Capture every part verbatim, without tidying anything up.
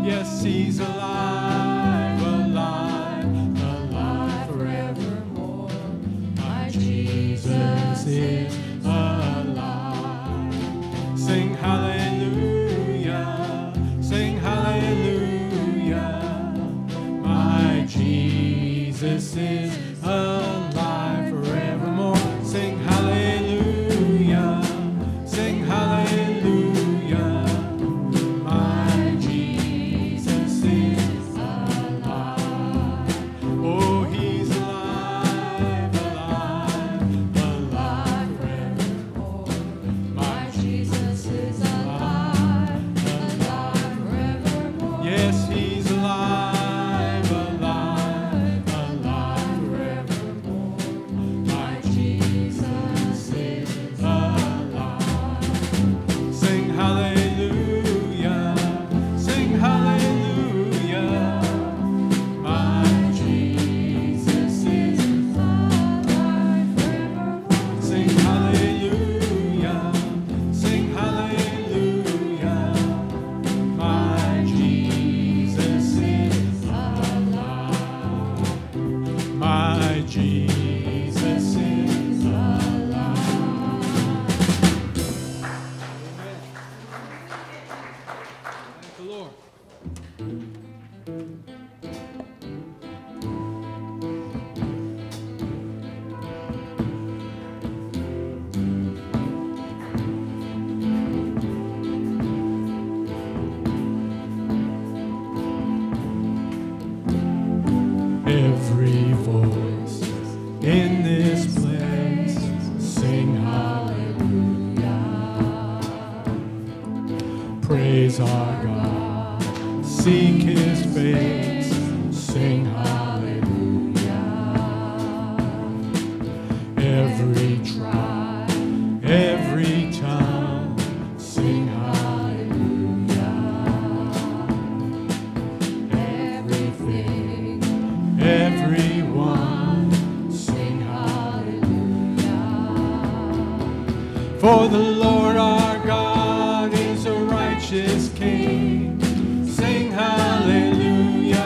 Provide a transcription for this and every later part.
Yes, he's alive, alive, alive forevermore. My Jesus is alive. Sing hallelujah, sing hallelujah. My Jesus is alive forevermore. Sing hallelujah, sing hallelujah. My Jesus is alive. Oh, he's alive, alive, alive forevermore. My Jesus is alive, alive forevermore. Yes, he's alive, alive, alive forevermore. My Jesus is alive. Sing hallelujah, sing hallelujah. My Jesus is alive forevermore. Sing hallelujah, sing hallelujah. My Jesus is alive. My Jesus is alive. Thank the Lord. Every voice in this place sing hallelujah. Praise our God, seek his face, sing hallelujah. Every tribe, every tongue, sing hallelujah. Everything, everyone, sing hallelujah. For the Lord our God is a righteous King. Sing hallelujah.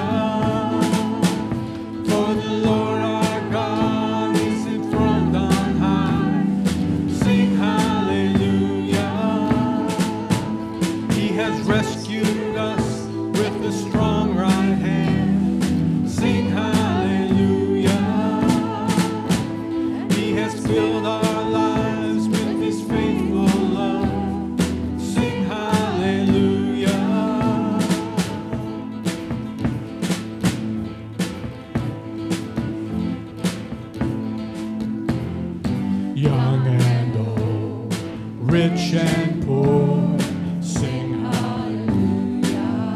For the Lord our God is enthroned on high. Sing hallelujah. He has rescued us with a strong right hand. Sing hallelujah. He has filled our lives with his faithful love. Sing hallelujah. Young and old, rich and poor, sing hallelujah.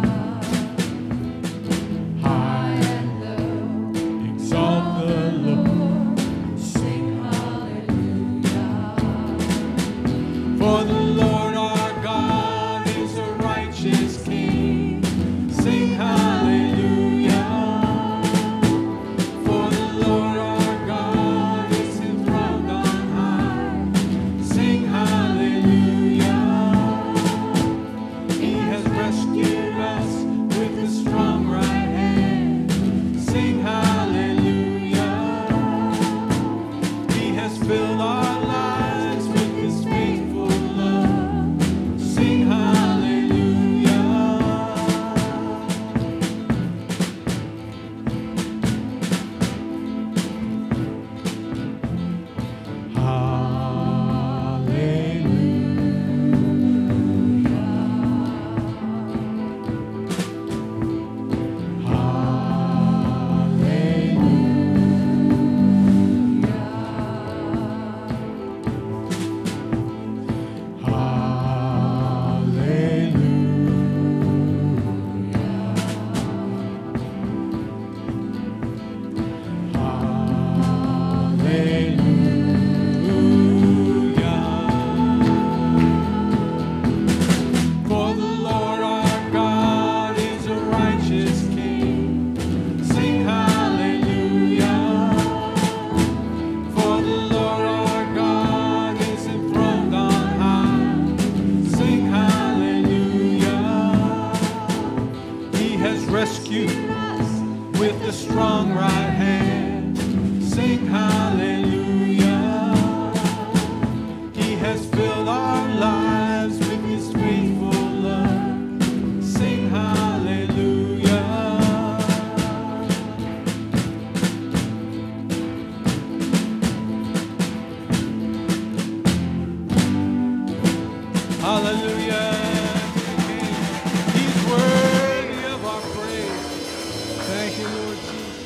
High and low, exalt the Lord, sing hallelujah. For the Lord our God is a righteous King. Sing hallelujah. For the Lord our God is enthroned on high. Sing hallelujah. has rescued with a strong right hand. Sing hallelujah. He has filled our lives with his faithful love. Sing hallelujah. Hallelujah. He's worthy of our praise. Thank you, Lord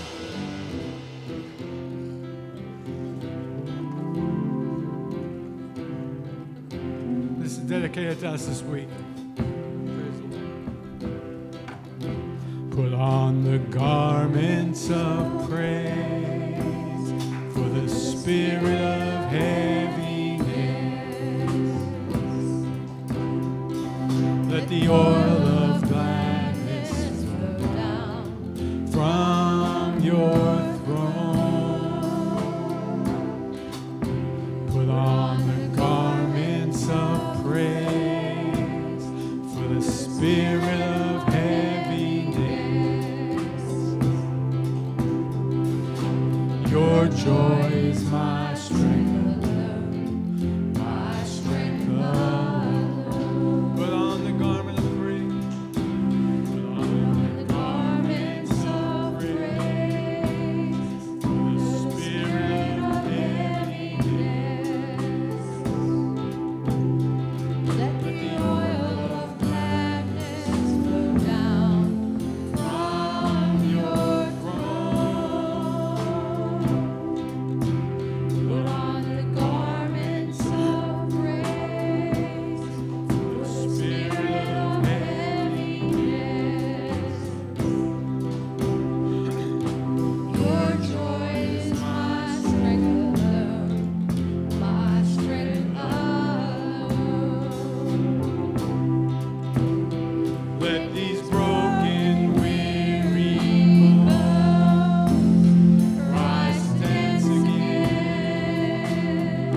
Jesus. This is dedicated to us this week. Praise the Lord. Put on the garments of praise for the spirit of heaviness. Let the oil of gladness flow down from your throne. Put on the garments of praise for the spirit of heaviness. Your joy is my strength, my strength alone. Put on the garment of praise. Put on the garments of praise for the spirit of heaviness. Let the oil of gladness flow down From your throne. Put on the garments of praise The spirit of heaviness. Your joy is my strength alone, my strength alone. Let these broken, weary bones rise and dance again.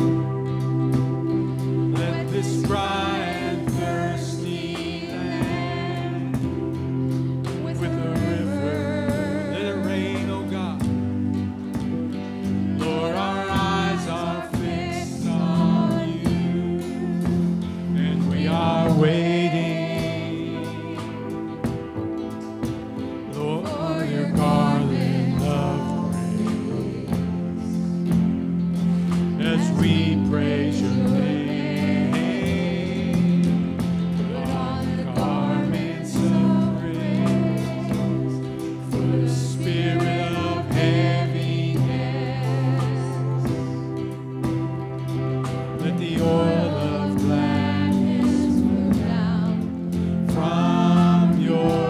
Let this dry and thirsty land with a river, let it rain, oh God. Lord, our eyes are fixed on you, and we are waiting, Lord, for your garland of praise as we praise your name. Put on the garments of praise for the spirit of heaviness. Let the oil of gladness Flow down from your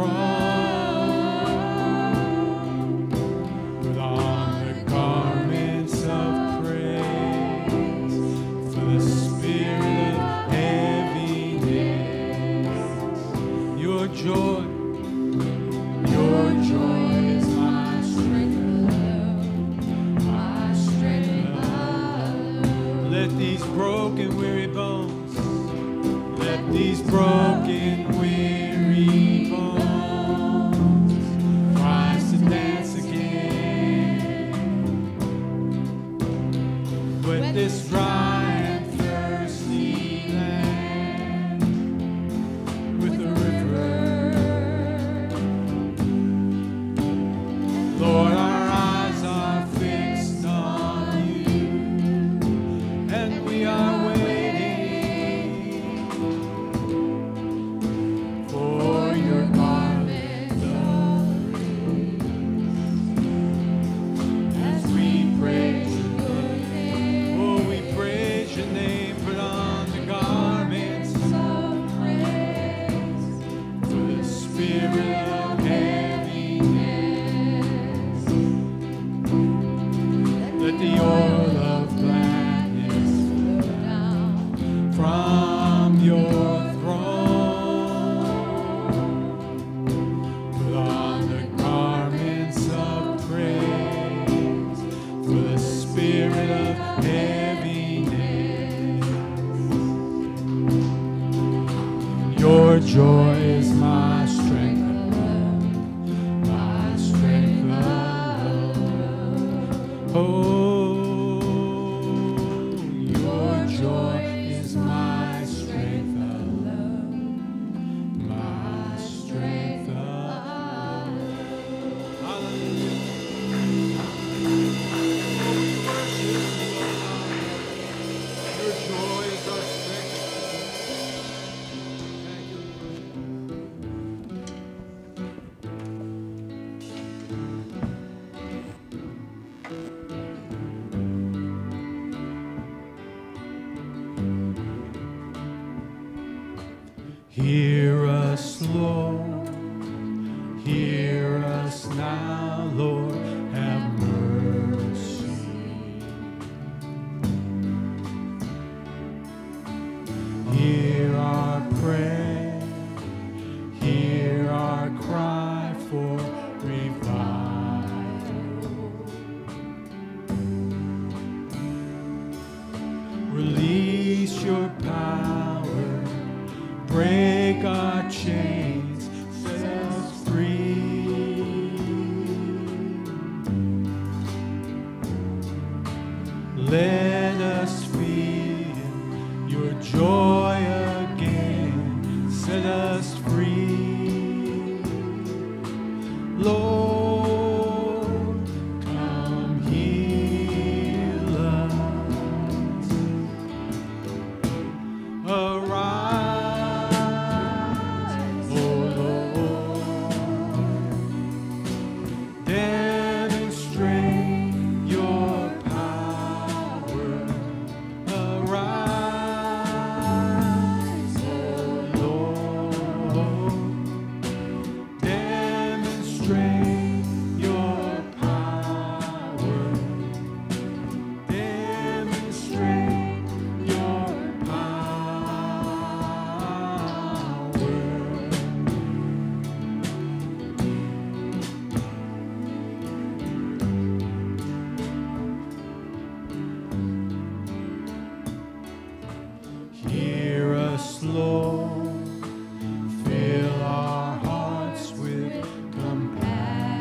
throne. Put on the garments of praise for the spirit of heaviness. Your joy, your joy is my strength. my strength alone. Let these broken, weary bones, let these broken, weary bones rise to dance again. With this dry and thirsty land, with a river, Lord, our eyes are fixed on you, and we are waiting for your garment of praise as we praise your name. Oh, we praise your name. Put on the garments Of praise for the spirit of heaviness. Let the oil of gladness flow down from your throne. Put on the garments of praise for the spirit of heaviness. Your joy is my strength. Demonstrate your power. Demonstrate your power. Hear us, Lord. Fill our hearts with compassion.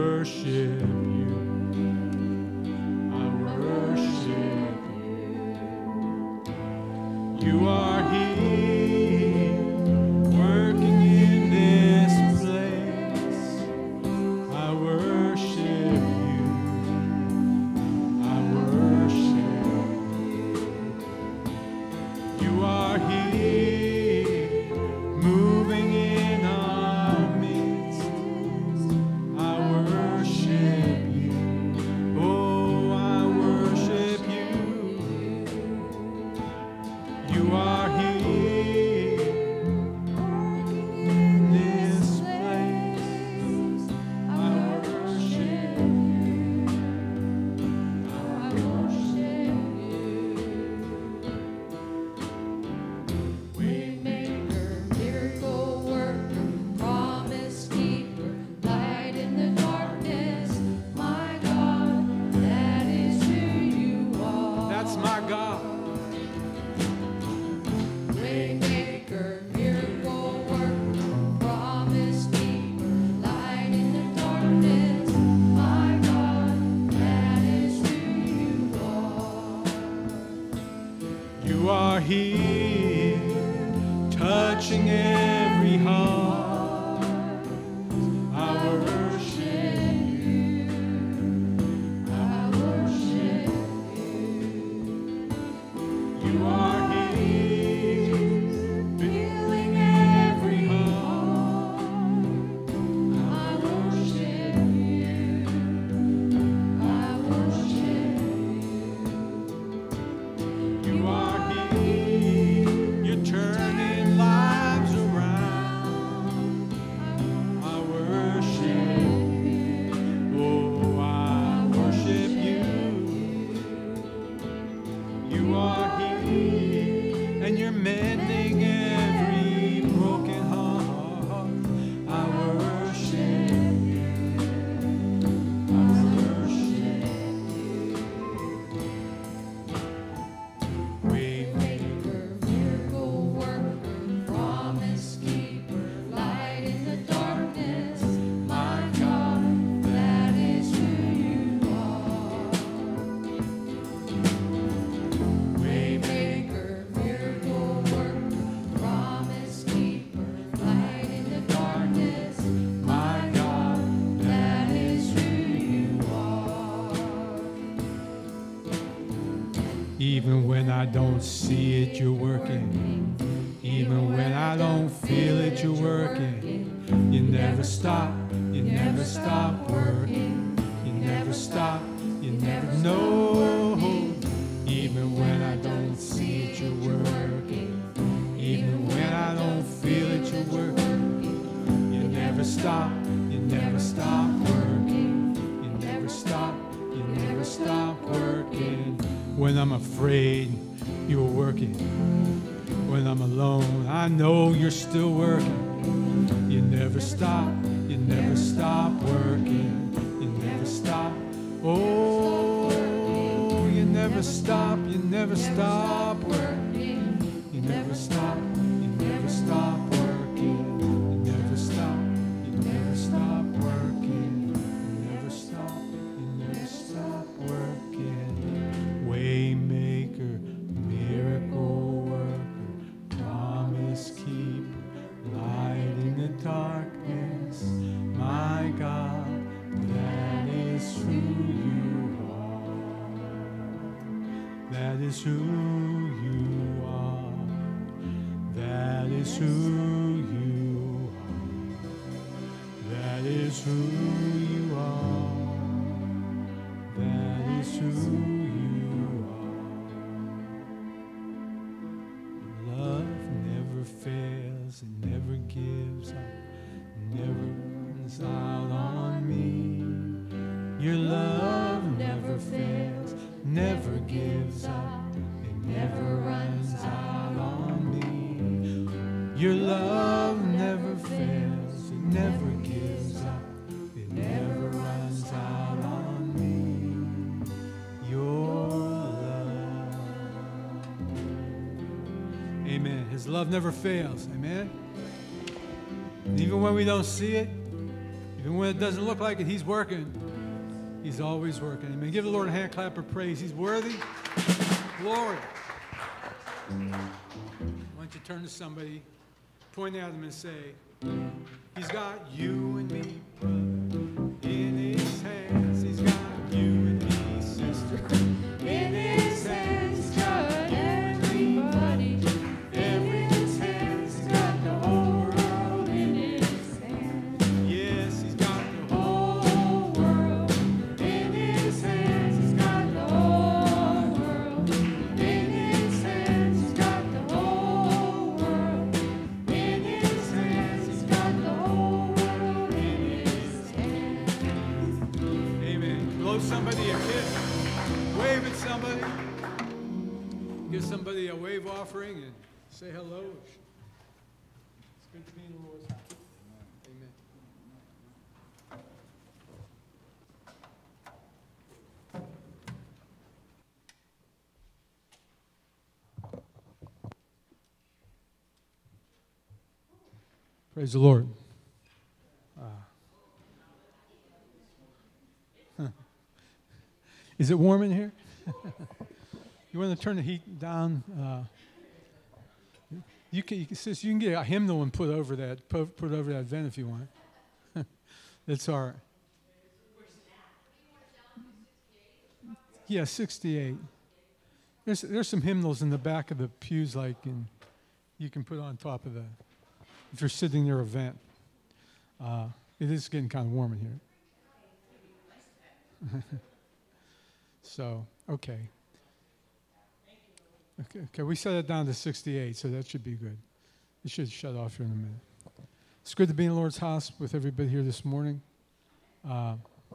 worship you. I worship you. You are here, working in this place. I worship you. I worship you. You are here, moving in our midst. I worship you. Oh, I worship you. You are here in this place. I worship you. I worship you. Waymaker, miracle worker, promise keeper, light in the darkness. My God, that is who you are. That's my God. Waymaker, miracle worker, promise keeper, light in the darkness. My God, that is who you are. You are here, touching every heart. I worship you. I worship you. You are here, filling every heart. I worship you. I worship you. You are here, you're turning lives around. I worship you. Oh, I worship you. You are here, and you're mending every broken heart. I worship you. I worship you. Waymaker, miracle worker, promise keeper, light in the darkness. My God, that is who you are. Waymaker, miracle worker, promise keeper, light in the darkness. My God, that is who you are. Even when I don't see it, you're working. Even when I don't feel it, you're working. You never stop, you never stop working. You never stop, you never know. Even when I don't see it, you're working. Even when I don't feel it, you're working. You never stop, you never stop working. You never stop, you never stop working. When I'm afraid, you're working. When I'm alone, I know you're still working. You never stop, you never stop working. You never stop. Oh, you never stop, you never stop working. You never stop, you never stop working. You never stop, you never stop working. You never stop, you never stop working. Waymaker, miracle worker, promise keeper, light in the darkness. My God, that is who you are. That is who you are. That is who you are. That is who you are. That is who you are. Love never fails, it never gives up, never runs out on me. Your love never fails, never gives up, it never runs out on me. Your love never fails, it never gives up, it never runs out on me. Your love. Amen. His love never fails. Amen. And even when we don't see it, even Even when it doesn't look like it, He's working. He's always working. Amen. Give the Lord a hand clap of praise. He's worthy. Glory. Why don't you turn to somebody, point at him and say, He's got you and me, brother, in His hands. He's got you and me, sister, In His hands, He's got everybody. In His hands, He's got the whole world in His hands. Yes, He's got the whole. Whole world in His hands. He's got the whole world in His hands. He's got the whole world in His hands. He's got the whole world in His hands. Amen. Blow somebody a kiss. Wave at somebody. Give somebody a wave offering and say hello. It's good to be in the Lord's house. Amen. Praise the Lord. Uh, huh. Is it warm in here? You want to turn the heat down? Uh, you can, you can, sis, you can get a hymnal and put over that, put, put over that vent if you want. That's all right. Yeah, sixty-eight. There's there's some hymnals in the back of the pews, like, and you can put on top of the. If you're sitting near a vent, uh, it is getting kind of warm in here. So, okay. okay. Okay, we set it down to sixty-eight, so that should be good. It should shut off here in a minute. It's good to be in the Lord's house with everybody here this morning. Uh,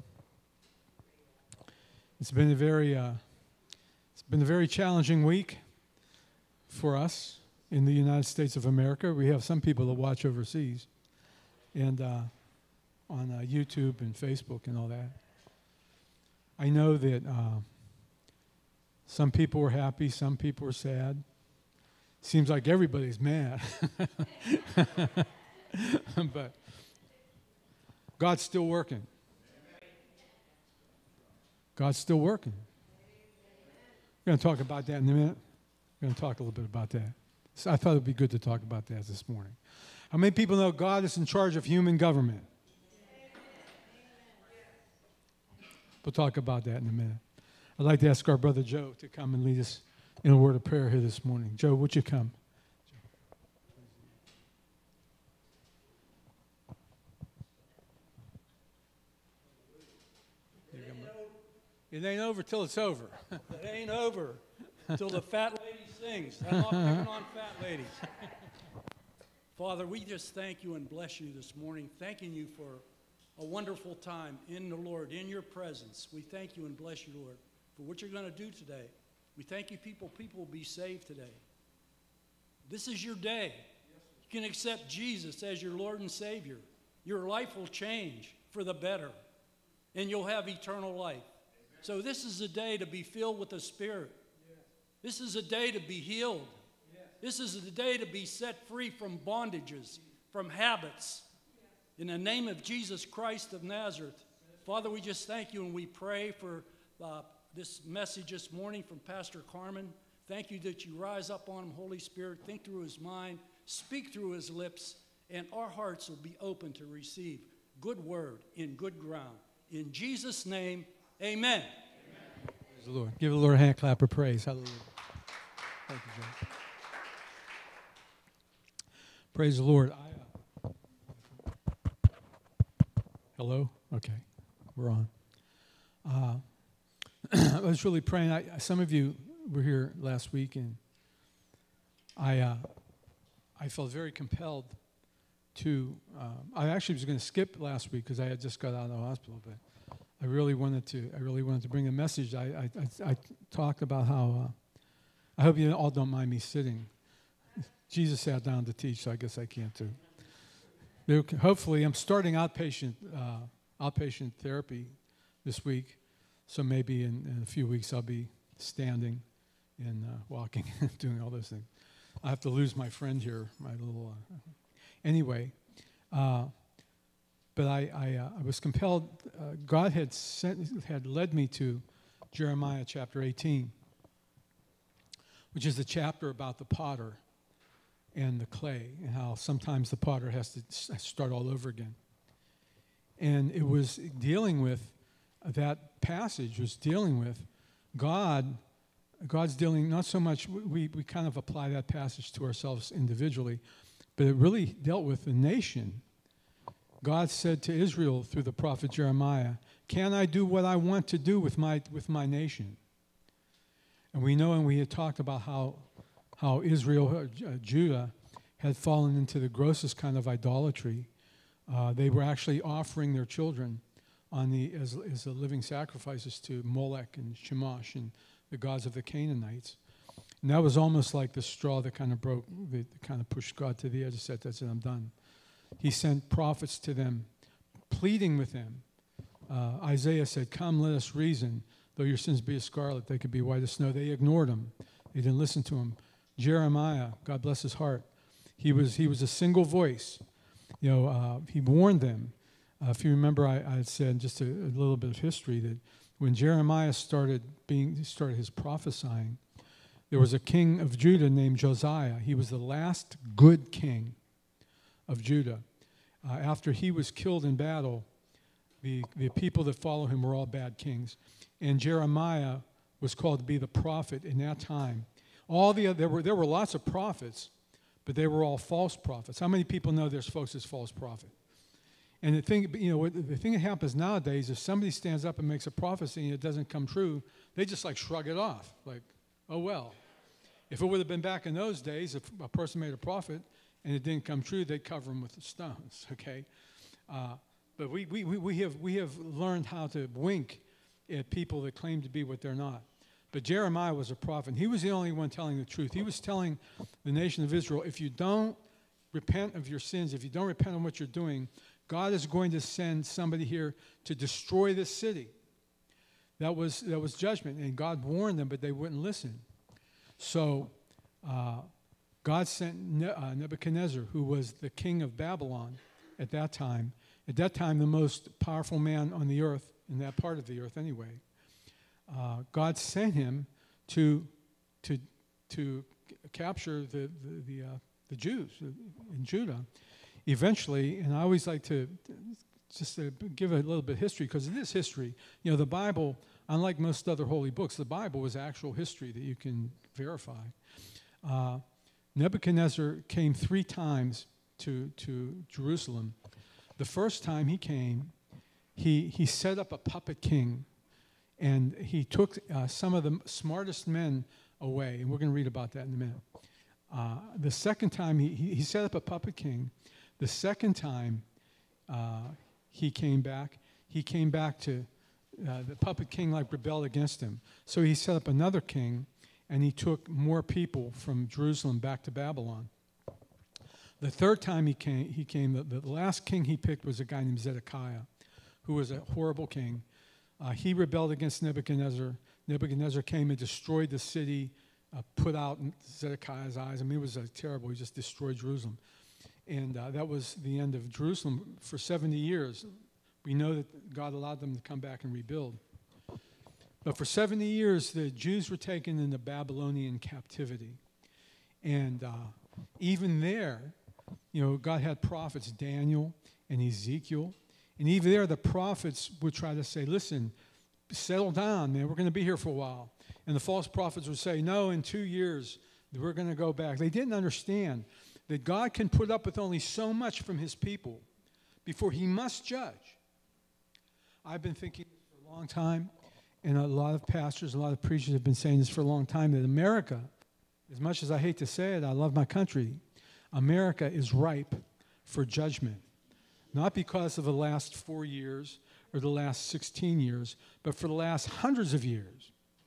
it's been a very, uh, it's been a very challenging week for us in the United States of America. We have some people that watch overseas, and uh, on uh, YouTube and Facebook and all that. I know that uh, some people were happy, some people were sad. Seems like everybody's mad. But God's still working. God's still working. We're going to talk about that in a minute. We're going to talk a little bit about that. So I thought it would be good to talk about that this morning. How many people know God is in charge of human government? We'll talk about that in a minute. I'd like to ask our brother Joe to come and lead us in a word of prayer here this morning. Joe, would you come? It ain't over till it's over. It ain't over till the fat lady sings. I'm not picking on fat ladies. Father, we just thank you and bless you this morning, thanking you for a wonderful time in the Lord, in your presence. We thank you and bless you, Lord, for what you're going to do today. We thank you, people. People will be saved today. This is your day. You can accept Jesus as your Lord and Savior. Your life will change for the better, and you'll have eternal life. So this is a day to be filled with the Spirit. This is a day to be healed. This is a day to be set free from bondages, from habits. In the name of Jesus Christ of Nazareth, Father, we just thank you and we pray for uh, this message this morning from Pastor Carmen. Thank you that you rise up on him, Holy Spirit, think through his mind, speak through his lips, and our hearts will be open to receive good word in good ground. In Jesus' name, amen. Amen. Praise the Lord. Give the Lord a hand clap of praise. Hallelujah. Thank you, Joe. Praise the Lord. I, uh, hello? Okay, we're on. Uh, I was really praying. I, some of you were here last week, and I uh, I felt very compelled to. Uh, I actually was going to skip last week because I had just got out of the hospital, but I really wanted to. I really wanted to bring a message. I I, I, I talked about how. Uh, I hope you all don't mind me sitting. Jesus sat down to teach, so I guess I can't too. But hopefully, I'm starting outpatient uh, outpatient therapy this week, so maybe in, in a few weeks I'll be standing and uh, walking and doing all those things. I have to lose my friend here, my little. Uh, anyway, uh, but I, I, uh, I was compelled. Uh, God had sent, had led me to Jeremiah chapter eighteen, which is the chapter about the potter and the clay, and how sometimes the potter has to s- start all over again. And it was dealing with, that passage was dealing with God, God's dealing, not so much, we, we kind of apply that passage to ourselves individually, but it really dealt with the nation. God said to Israel through the prophet Jeremiah, can I do what I want to do with my, with my nation? And we know, and we had talked about how how Israel, uh, Judah, had fallen into the grossest kind of idolatry. Uh, they were actually offering their children on the as, as the living sacrifices to Molech and Chemosh and the gods of the Canaanites. And that was almost like the straw that kind of broke, that kind of pushed God to the edge and said, that's it, I'm done. He sent prophets to them, pleading with them. Uh, Isaiah said, come, let us reason. Though your sins be as scarlet, they could be white as snow. They ignored him. They didn't listen to him. Jeremiah, God bless his heart, he was he was a single voice. You know, uh, he warned them. Uh, if you remember, I, I had said just a, a little bit of history that when Jeremiah started being started his prophesying, there was a king of Judah named Josiah. He was the last good king of Judah. Uh, after he was killed in battle, the the people that follow him were all bad kings, and Jeremiah was called to be the prophet in that time. All the there were there were lots of prophets, but they were all false prophets. How many people know there's folks as false prophet? And the thing, you know, the thing that happens nowadays, if somebody stands up and makes a prophecy and it doesn't come true, they just like shrug it off, like, oh well. If it would have been back in those days, if a person made a prophet and it didn't come true, they'd cover him with the stones. Okay, uh, but we we we have we have learned how to wink at people that claim to be what they're not. But Jeremiah was a prophet. And he was the only one telling the truth. He was telling the nation of Israel, if you don't repent of your sins, if you don't repent of what you're doing, God is going to send somebody here to destroy this city. That was, that was judgment. And God warned them, but they wouldn't listen. So uh, God sent ne- uh, Nebuchadnezzar, who was the king of Babylon at that time. At that time, the most powerful man on the earth, in that part of the earth anyway. Uh, God sent him to to to capture the the the, uh, the Jews in Judah. Eventually, and I always like to just to give a little bit of history because it is history. You know, the Bible, unlike most other holy books, the Bible was actual history that you can verify. Uh, Nebuchadnezzar came three times to to Jerusalem. The first time he came, he he set up a puppet king. And he took uh, some of the smartest men away, and we're going to read about that in a minute. Uh, the second time, he, he set up a puppet king. The second time uh, he came back, he came back to, uh, the puppet king like rebelled against him. So he set up another king, and he took more people from Jerusalem back to Babylon. The third time he came, he came the, the last king he picked was a guy named Zedekiah, who was a horrible king. Uh, he rebelled against Nebuchadnezzar. Nebuchadnezzar came and destroyed the city, uh, put out Zedekiah's eyes. I mean, it was uh, terrible. He just destroyed Jerusalem. And uh, that was the end of Jerusalem for seventy years. We know that God allowed them to come back and rebuild. But for seventy years, the Jews were taken into Babylonian captivity. And uh, even there, you know, God had prophets, Daniel and Ezekiel. And even there, the prophets would try to say, listen, settle down, man. We're going to be here for a while. And the false prophets would say, no, in two years, we're going to go back. They didn't understand that God can put up with only so much from his people before he must judge. I've been thinking for a long time, and a lot of pastors, a lot of preachers have been saying this for a long time, that America, as much as I hate to say it, I love my country, America is ripe for judgment. Not because of the last four years or the last sixteen years, but for the last hundreds of years.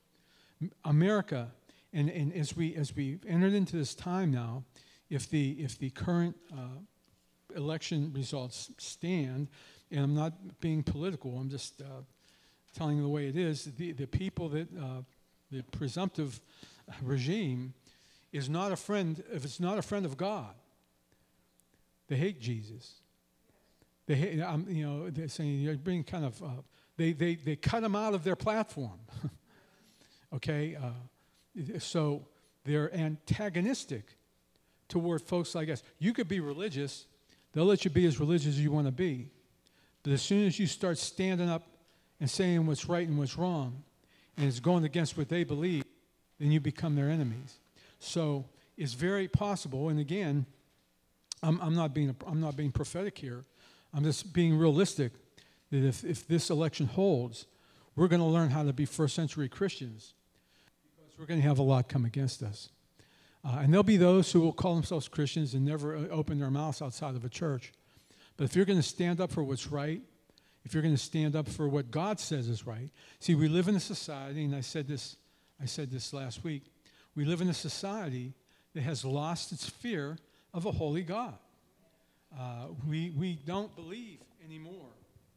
America, and, and as we as we entered into this time now, if the if the current uh, election results stand, and I'm not being political, I'm just uh, telling you the way it is, the, the people that, uh, the presumptive regime is not a friend, if it's not a friend of God, they hate Jesus. They, um, you know, they're saying you're being kind of, uh, they, they, they cut them out of their platform. Okay? Uh, so they're antagonistic toward folks like us. You could be religious. They'll let you be as religious as you want to be. But as soon as you start standing up and saying what's right and what's wrong, and it's going against what they believe, then you become their enemies. So it's very possible, and again, I'm, I'm, not being, I'm not being prophetic here. I'm just being realistic that if, if this election holds, we're going to learn how to be first century Christians because we're going to have a lot come against us. Uh, and there'll be those who will call themselves Christians and never uh, open their mouths outside of a church. But if you're going to stand up for what's right, if you're going to stand up for what God says is right. See, we live in a society, and I said this, I said this last week, we live in a society that has lost its fear of a holy God. Uh, we, we don't believe anymore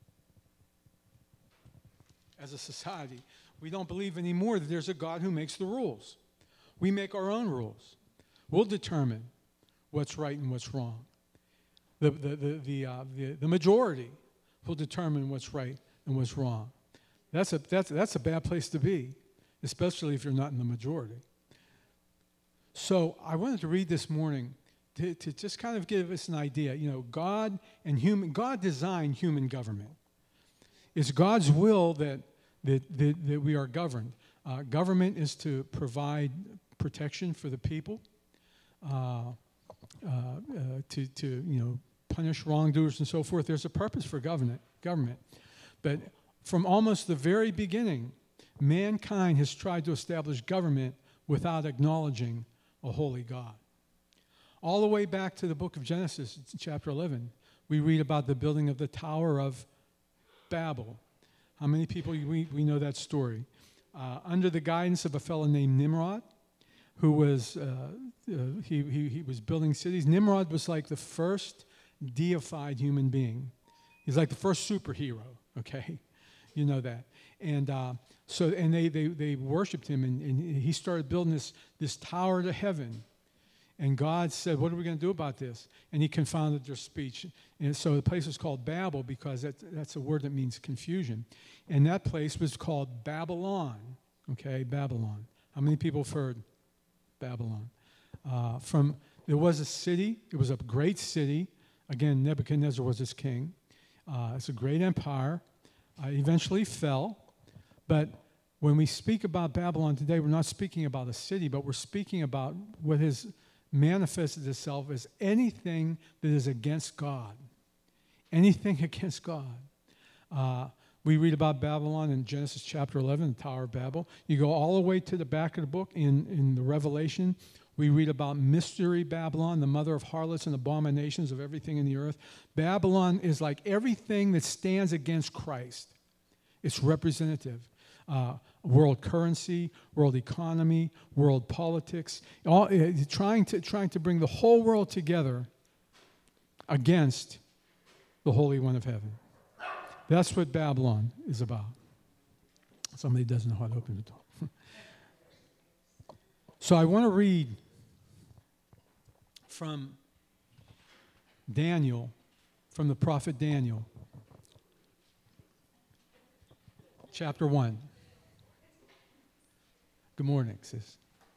as a society. We don't believe anymore that there's a God who makes the rules. We make our own rules. We'll determine what's right and what's wrong. The, the, the, the, uh, the, the majority will determine what's right and what's wrong. That's a, that's, that's a bad place to be, especially if you're not in the majority. So I wanted to read this morning to, to just kind of give us an idea. You know, God and human, God designed human government. It's God's will that, that, that, that we are governed. Uh, government is to provide protection for the people, uh, uh, uh, to, to, you know, punish wrongdoers and so forth. There's a purpose for government, government. But from almost the very beginning, mankind has tried to establish government without acknowledging a holy God. All the way back to the book of Genesis, chapter eleven, we read about the building of the Tower of Babel. How many people, we, we know that story? Uh, under the guidance of a fellow named Nimrod, who was, uh, uh, he, he, he was building cities. Nimrod was like the first deified human being. He's like the first superhero, okay? You know that. And uh, so, and they, they, they worshipped him, and, and he started building this, this tower to heaven. And God said, what are we going to do about this? And he confounded their speech. And so the place was called Babel because that, that's a word that means confusion. And that place was called Babylon, okay, Babylon. How many people have heard Babylon? Uh, from, there was a city, it was a great city. Again, Nebuchadnezzar was its king. Uh, it's a great empire. Uh, eventually fell. But when we speak about Babylon today, we're not speaking about a city, but we're speaking about what has manifested itself as anything that is against God. Anything against God. Uh, we read about Babylon in Genesis chapter eleven, the Tower of Babel. You go all the way to the back of the book in, in the Revelation. We read about Mystery Babylon, the mother of harlots and abominations of everything in the earth. Babylon is like everything that stands against Christ. It's representative. Uh, world currency, world economy, world politics, all, uh, trying to, trying to bring the whole world together against the Holy One of Heaven. That's what Babylon is about. Somebody doesn't know how to open the door. So I want to read from Daniel, from the prophet Daniel, chapter one. Good morning, sis.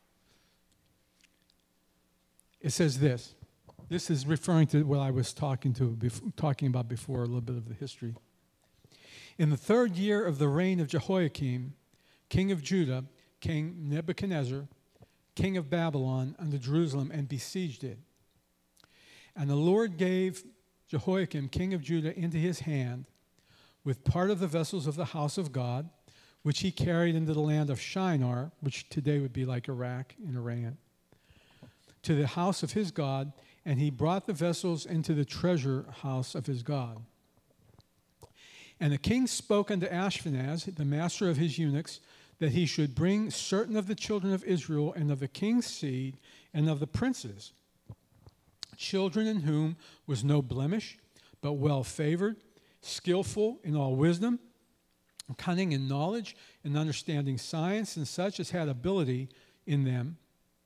It says this. This is referring to what I was talking to before, talking about before, a little bit of the history. In the third year of the reign of Jehoiakim, king of Judah, King Nebuchadnezzar, king of Babylon, unto Jerusalem, and besieged it. And the Lord gave Jehoiakim, king of Judah, into his hand, with part of the vessels of the house of God, which he carried into the land of Shinar, which today would be like Iraq and Iran, to the house of his God, and he brought the vessels into the treasure house of his God. And the king spoke unto Ashpenaz, the master of his eunuchs, that he should bring certain of the children of Israel and of the king's seed and of the princes, children in whom was no blemish, but well-favored, skillful in all wisdom, cunning in knowledge, and understanding science, and such as had ability in them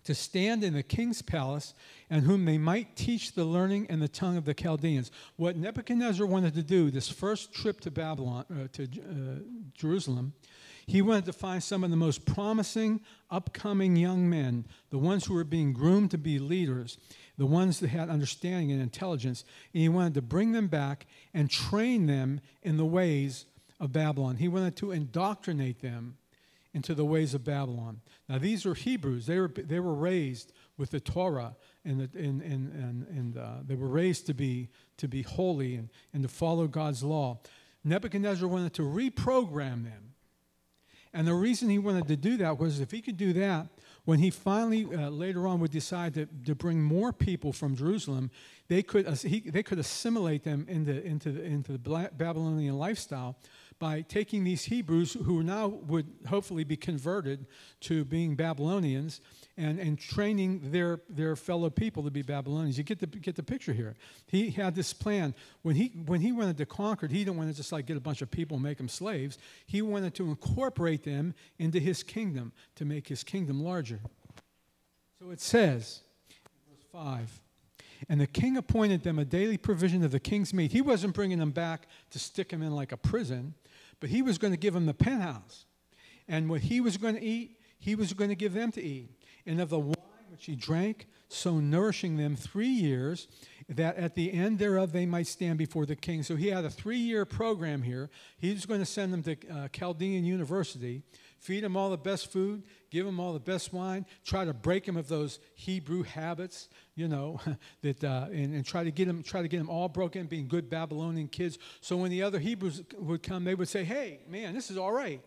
to stand in the king's palace, and whom they might teach the learning and the tongue of the Chaldeans. What Nebuchadnezzar wanted to do, this first trip to Babylon, uh, to uh, Jerusalem, he wanted to find some of the most promising, upcoming young men, the ones who were being groomed to be leaders, the ones that had understanding and intelligence, and he wanted to bring them back and train them in the ways of Babylon. He wanted to indoctrinate them into the ways of Babylon. Now, these were Hebrews. They were, they were raised with the Torah, and, the, and, and, and, and uh, they were raised to be, to be holy and, and to follow God's law. Nebuchadnezzar wanted to reprogram them. And the reason he wanted to do that was if he could do that, when he finally uh, later on would decide to, to bring more people from Jerusalem, they could, uh, he, they could assimilate them into, into, the, into the Babylonian lifestyle by taking these Hebrews who now would hopefully be converted to being Babylonians and, and training their, their fellow people to be Babylonians. You get the, get the picture here. He had this plan. When he, when he wanted to conquer, he didn't want to just like get a bunch of people and make them slaves. He wanted to incorporate them into his kingdom to make his kingdom larger. So it says, verse five, and the king appointed them a daily provision of the king's meat. He wasn't bringing them back to stick them in like a prison, but he was going to give them the penthouse. And what he was going to eat, he was going to give them to eat. And of the wine which he drank, so nourishing them three years, that at the end thereof they might stand before the king. So he had a three-year program here. He was going to send them to uh, Chaldean University, feed them all the best food, give them all the best wine, try to break them of those Hebrew habits, you know, that uh, and, and try to get them, try to get them all broken, being good Babylonian kids. So when the other Hebrews would come, they would say, "Hey, man, this is all right."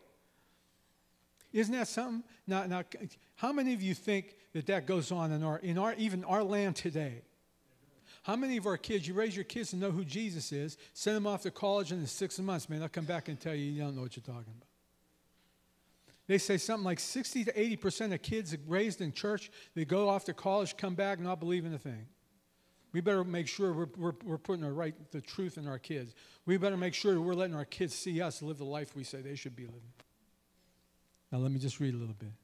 Isn't that something? Now, now, how many of you think that that goes on in our, in our, even our land today? How many of our kids, you raise your kids to know who Jesus is, send them off to college, and in six months, man, they'll come back and tell you you don't know what you're talking about. They say something like sixty to eighty percent of kids raised in church, they go off to college, come back, not believing a thing. We better make sure we're, we're, we're putting the right, the truth in our kids. We better make sure that we're letting our kids see us live the life we say they should be living. Now let me just read a little bit.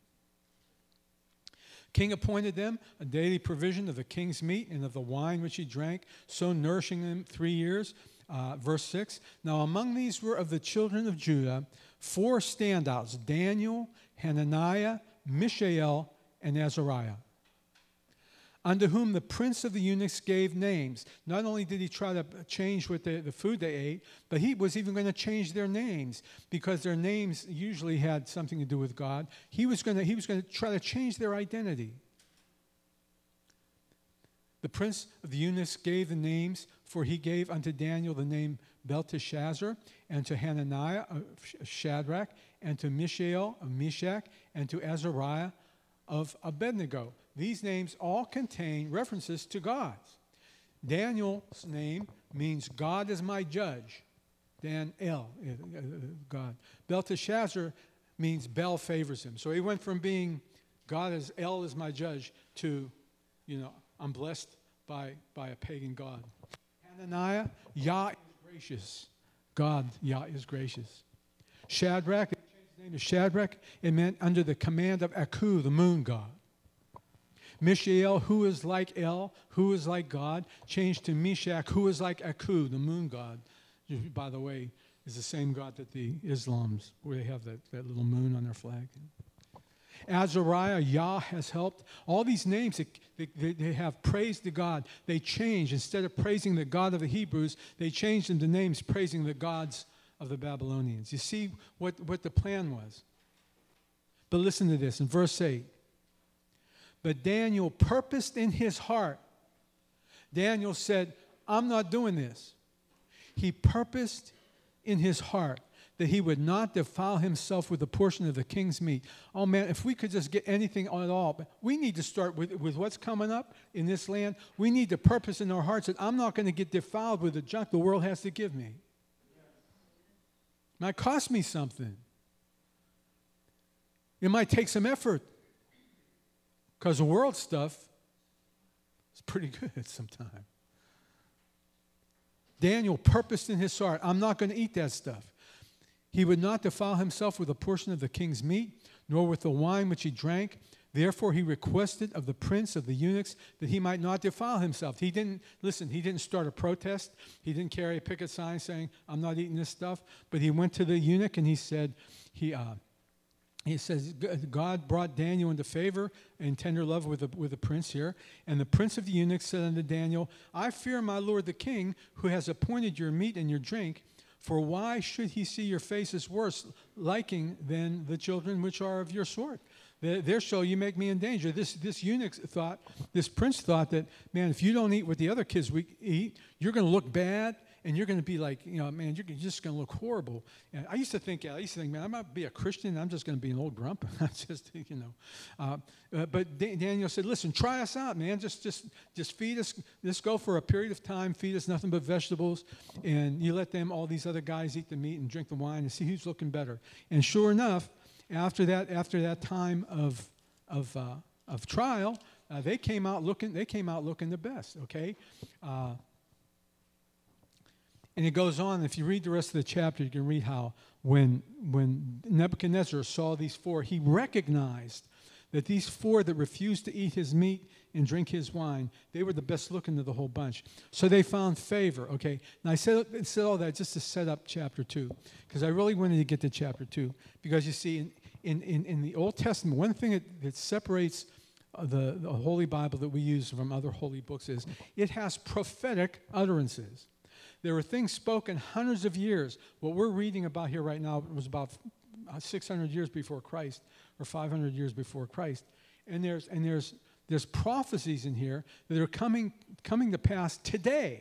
King appointed them a daily provision of the king's meat and of the wine which he drank, so nourishing them three years. Uh, verse six, now among these were of the children of Judah four standouts, Daniel, Hananiah, Mishael, and Azariah, unto whom the prince of the eunuchs gave names. Not only did he try to change what the, the food they ate, but he was even going to change their names because their names usually had something to do with God. He was going to, he was going to try to change their identity. The prince of the eunuchs gave the names, for he gave unto Daniel the name Belteshazzar, and to Hananiah of Shadrach, and to Mishael of Meshach, and to Azariah of Abednego. These names all contain references to God. Daniel's name means God is my judge. Dan El, God. Belteshazzar means Bel favors him. So he went from being God is El is my judge to, you know, I'm blessed by, by a pagan god. Hananiah, Yah is gracious. God, Yah is gracious. Shadrach, they changed his name to Shadrach. It meant under the command of Aku, the moon god. Mishael, who is like El, who is like God, changed to Meshach, who is like Aku, the moon god. By the way, is the same god that the Islams, where they have that, that little moon on their flag. Azariah, Yah has helped. All these names, they, they, they have praise to God. They change. Instead of praising the God of the Hebrews, they changed them to names praising the gods of the Babylonians. You see what, what the plan was. But listen to this in verse eight. But Daniel purposed in his heart. Daniel said, I'm not doing this. He purposed in his heart that he would not defile himself with a portion of the king's meat. Oh man, if we could just get anything at all, but we need to start with, with what's coming up in this land. We need to purpose in our hearts that I'm not going to get defiled with the junk the world has to give me. It might cost me something. It might take some effort. Because the world stuff is pretty good sometimes. Daniel purposed in his heart, I'm not going to eat that stuff. He would not defile himself with a portion of the king's meat, nor with the wine which he drank. Therefore he requested of the prince of the eunuchs that he might not defile himself. He didn't, listen, he didn't start a protest. He didn't carry a picket sign saying, I'm not eating this stuff. But he went to the eunuch and he said, he, uh, he says, God brought Daniel into favor and tender love with the, with the prince here. And the prince of the eunuchs said unto Daniel, I fear my lord the king, who has appointed your meat and your drink. For why should he see your faces worse, liking than the children which are of your sort? There shall you make me in danger. This, this eunuch thought, this prince thought that, man, if you don't eat what the other kids we eat, you're going to look bad, and you're going to be like, you know, man, you're just going to look horrible. And I used to think, I used to think, man, I might be a Christian, and I'm just going to be an old grump. just, you know. Uh, uh, but D- Daniel said, listen, try us out, man. Just, just, just feed us. Just go for a period of time. Feed us nothing but vegetables, and you let them, all these other guys, eat the meat and drink the wine, and see who's looking better. And sure enough, After that, after that time of of uh, of trial, uh, they came out looking. They came out looking the best. Okay, uh, and it goes on. If you read the rest of the chapter, you can read how when when Nebuchadnezzar saw these four, he recognized that these four that refused to eat his meat and drink his wine, they were the best looking of the whole bunch. So they found favor, okay? Now, I said, I said all that just to set up chapter two, because I really wanted to get to chapter two. Because you see, in, in, in, in the Old Testament, one thing that, that separates uh, the, the Holy Bible that we use from other holy books is it has prophetic utterances. There were things spoken hundreds of years. What we're reading about here right now was about six hundred years before Christ, or five hundred years before Christ. And there's and there's there's prophecies in here that are coming coming to pass today.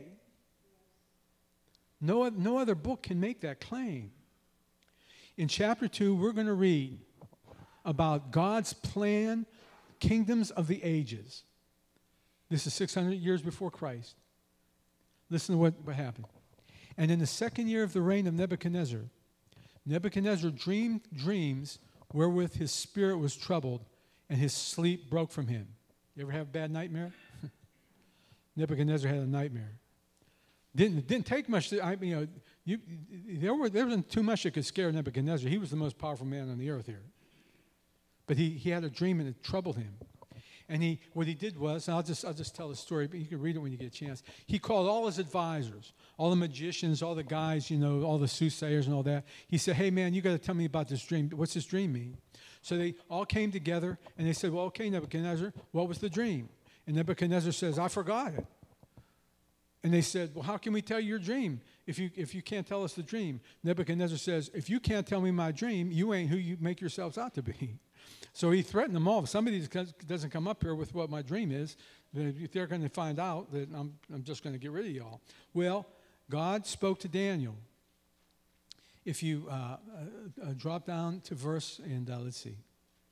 No, no other book can make that claim. In chapter two, we're going to read about God's plan, kingdoms of the ages. This is six hundred years before Christ. Listen to what, what happened. And in the second year of the reign of Nebuchadnezzar, Nebuchadnezzar dreamed dreams wherewith his spirit was troubled, and his sleep broke from him. You ever have a bad nightmare? Nebuchadnezzar had a nightmare. Didn't didn't take much. To, I mean, you know, you, there were there wasn't too much that could scare Nebuchadnezzar. He was the most powerful man on the earth here. But he, he had a dream and it troubled him. And he what he did was, and I'll just I'll just tell the story, but you can read it when you get a chance. He called all his advisors, all the magicians, all the guys, you know, all the soothsayers and all that. He said, hey man, you got to tell me about this dream. What's this dream mean? So they all came together and they said, well, okay, Nebuchadnezzar, what was the dream? And Nebuchadnezzar says, I forgot it. And they said, well, how can we tell your dream if you if you can't tell us the dream? Nebuchadnezzar says, if you can't tell me my dream, you ain't who you make yourselves out to be. So he threatened them all. If somebody doesn't come up here with what my dream is, if they're going to find out that I'm, I'm just going to get rid of y'all. Well, God spoke to Daniel. If you uh, uh, uh, drop down to verse, and uh, let's see,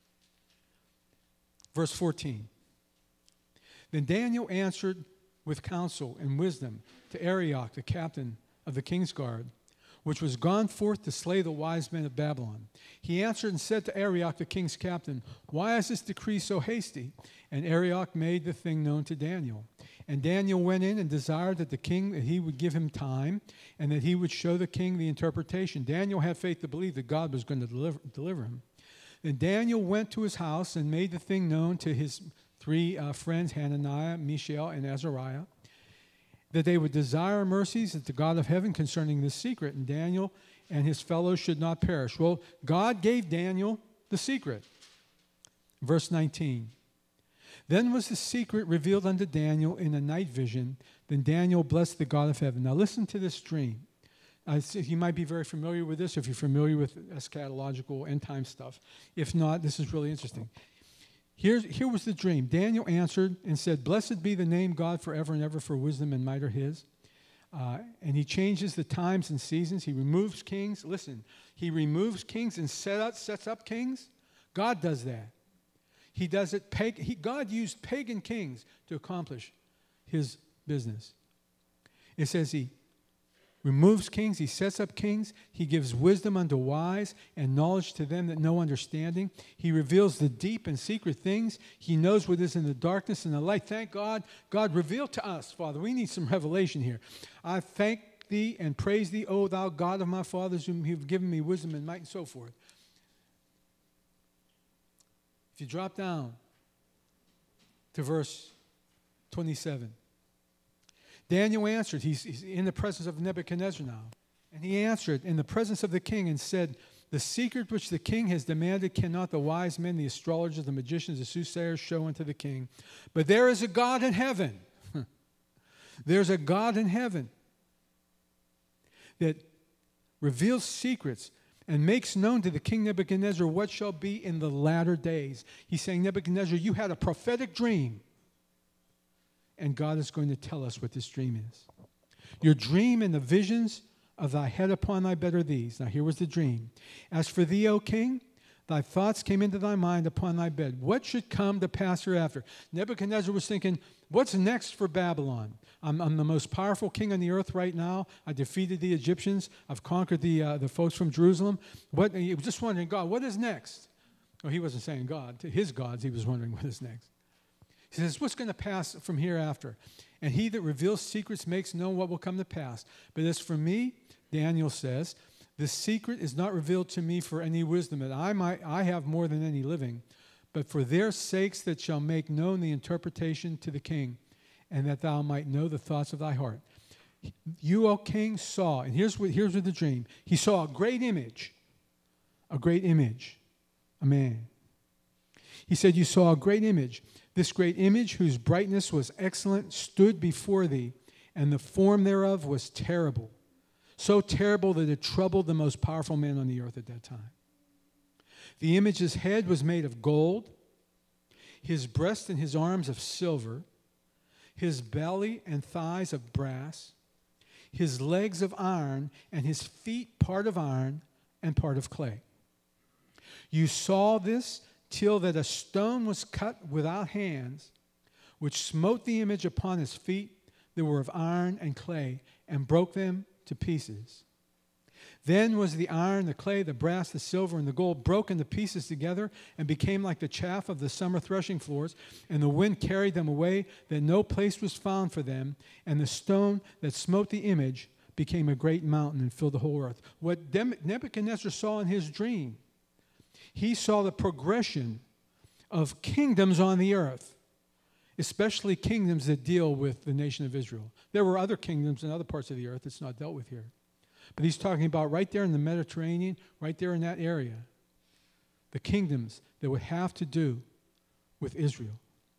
verse fourteen. Then Daniel answered with counsel and wisdom to Arioch, the captain of the king's guard, which was gone forth to slay the wise men of Babylon. He answered and said to Arioch, the king's captain, why is this decree so hasty? And Arioch made the thing known to Daniel. And Daniel went in and desired that the king, that he would give him time, and that he would show the king the interpretation. Daniel had faith to believe that God was going to deliver, deliver him. Then Daniel went to his house and made the thing known to his three uh, friends, Hananiah, Mishael, and Azariah, that they would desire mercies at the God of heaven concerning this secret, and Daniel and his fellows should not perish. Well, God gave Daniel the secret. Verse nineteen. Then was the secret revealed unto Daniel in a night vision. Then Daniel blessed the God of heaven. Now listen to this dream. Uh, you might be very familiar with this if you're familiar with eschatological end time stuff. If not, this is really interesting. Here's, here was the dream. Daniel answered and said, blessed be the name God forever and ever, for wisdom and might are his. Uh, and he changes the times and seasons. He removes kings. Listen, he removes kings and set up, sets up kings. God does that. He does it. Pag- he, God used pagan kings to accomplish his business. It says he removes kings, he sets up kings, he gives wisdom unto wise and knowledge to them that know understanding. He reveals the deep and secret things. He knows what is in the darkness and the light. Thank God. God, reveal to us, Father. We need some revelation here. I thank thee and praise thee, O thou God of my fathers, whom you have given me wisdom and might and so forth. If you drop down to verse twenty-seven. Daniel answered, he's, he's in the presence of Nebuchadnezzar now, and he answered in the presence of the king and said, the secret which the king has demanded cannot the wise men, the astrologers, the magicians, the soothsayers show unto the king. But there is a God in heaven. There's a God in heaven that reveals secrets and makes known to the king Nebuchadnezzar what shall be in the latter days. He's saying, Nebuchadnezzar, you had a prophetic dream, and God is going to tell us what this dream is. Your dream and the visions of thy head upon thy bed are these. Now here was the dream. As for thee, O king, thy thoughts came into thy mind upon thy bed. What should come to pass hereafter? Nebuchadnezzar was thinking, what's next for Babylon? I'm, I'm the most powerful king on the earth right now. I defeated the Egyptians. I've conquered the, uh, the folks from Jerusalem. What, he was just wondering, God, what is next? Well, he wasn't saying God. To his gods, he was wondering what is next. He says, what's going to pass from hereafter? And he that reveals secrets makes known what will come to pass. But as for me, Daniel says, the secret is not revealed to me for any wisdom, that I might I have more than any living, but for their sakes that shall make known the interpretation to the king, and that thou might know the thoughts of thy heart. You, O king, saw, and here's what here's what the dream. He saw a great image, a great image, a man. He said, you saw a great image. This great image, whose brightness was excellent, stood before thee, and the form thereof was terrible. So terrible that it troubled the most powerful man on the earth at that time. The image's head was made of gold, his breast and his arms of silver, his belly and thighs of brass, his legs of iron, and his feet part of iron and part of clay. You saw this till that a stone was cut without hands, which smote the image upon his feet that were of iron and clay, and broke them to pieces. Then was the iron, the clay, the brass, the silver, and the gold broken to pieces together, and became like the chaff of the summer threshing floors, and the wind carried them away, that no place was found for them, and the stone that smote the image became a great mountain and filled the whole earth. What Nebuchadnezzar saw in his dream, he saw the progression of kingdoms on the earth, especially kingdoms that deal with the nation of Israel. There were other kingdoms in other parts of the earth that's not dealt with here. But he's talking about right there in the Mediterranean, right there in that area, the kingdoms that would have to do with Israel.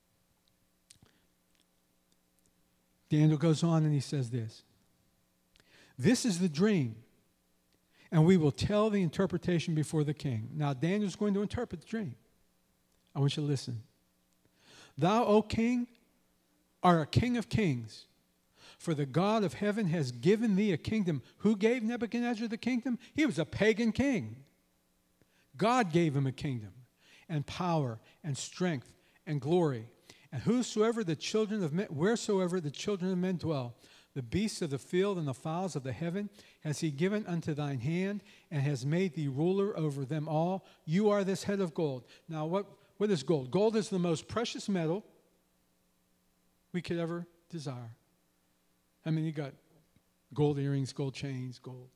Daniel goes on and he says this. This is the dream, and we will tell the interpretation before the king. Now Daniel's going to interpret the dream. I want you to listen. Thou, O king, art a king of kings. For the God of heaven has given thee a kingdom. Who gave Nebuchadnezzar the kingdom? He was a pagan king. God gave him a kingdom and power and strength and glory. And whosoever the children of men, wheresoever the children of men dwell, the beasts of the field and the fowls of the heaven has he given unto thine hand, and has made thee ruler over them all. You are this head of gold. Now what, what is gold? Gold is the most precious metal we could ever desire. I mean, you got gold earrings, gold chains, gold.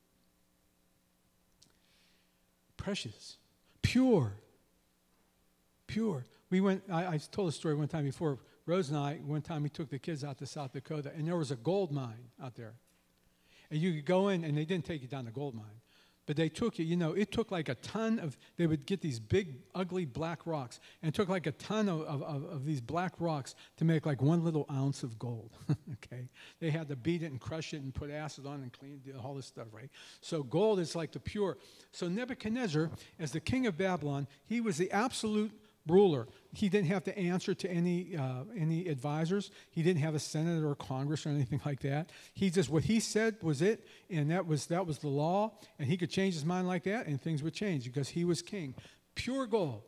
Precious. Pure. Pure. We went, I, I told a story one time before. Rose and I, one time we took the kids out to South Dakota, and there was a gold mine out there. And you could go in, and they didn't take you down the gold mine. But they took you, you know, it took like a ton of, they would get these big, ugly black rocks, and it took like a ton of, of, of these black rocks to make like one little ounce of gold, okay? They had to beat it and crush it and put acid on and clean it, all this stuff, right? So gold is like the pure. So Nebuchadnezzar, as the king of Babylon, he was the absolute ruler. He didn't have to answer to any uh, any advisors. He didn't have a Senate or a Congress or anything like that. He just, what he said was it, and that was that was the law, and he could change his mind like that, and things would change because he was king. Pure gold.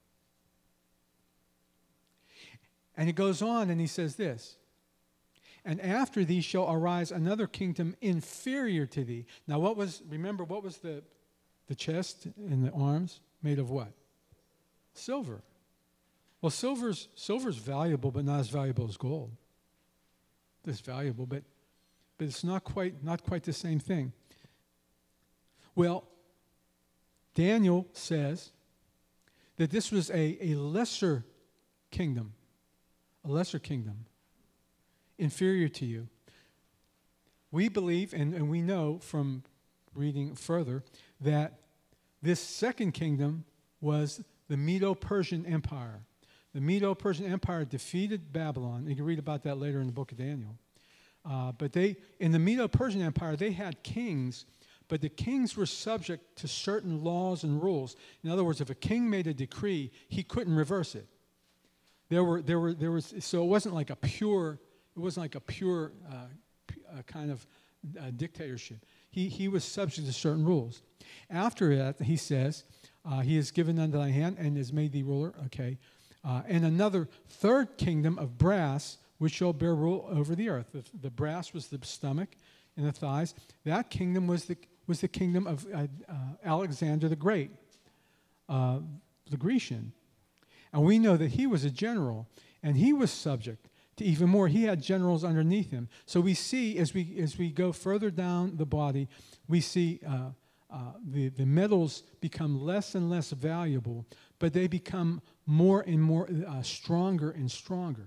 And he goes on and he says this, and after thee shall arise another kingdom inferior to thee. Now what was, remember what was the, the chest and the arms? Made of what? Silver. Well, silver's, silver's valuable, but not as valuable as gold. It's valuable, but, but it's not quite, not quite the same thing. Well, Daniel says that this was a, a lesser kingdom, a lesser kingdom, inferior to you. We believe, and, and we know from reading further, that this second kingdom was the Medo-Persian Empire. The Medo-Persian Empire defeated Babylon. You can read about that later in the book of Daniel. Uh, but they, in the Medo-Persian Empire, they had kings, but the kings were subject to certain laws and rules. In other words, if a king made a decree, he couldn't reverse it. There were, there were, there was, so it wasn't like a pure, it wasn't like a pure uh, p- uh, kind of uh, dictatorship. He, he was subject to certain rules. After that, he says, uh, he is given unto thy hand and is made thee ruler. Okay. Uh, and another third kingdom of brass, which shall bear rule over the earth. The, the brass was the stomach and the thighs. That kingdom was the, was the kingdom of uh, uh, Alexander the Great, uh, the Grecian. And we know that he was a general, and he was subject to even more. He had generals underneath him. So we see, as we as we go further down the body, we see uh, uh, the, the metals become less and less valuable, but they become more and more uh, stronger and stronger.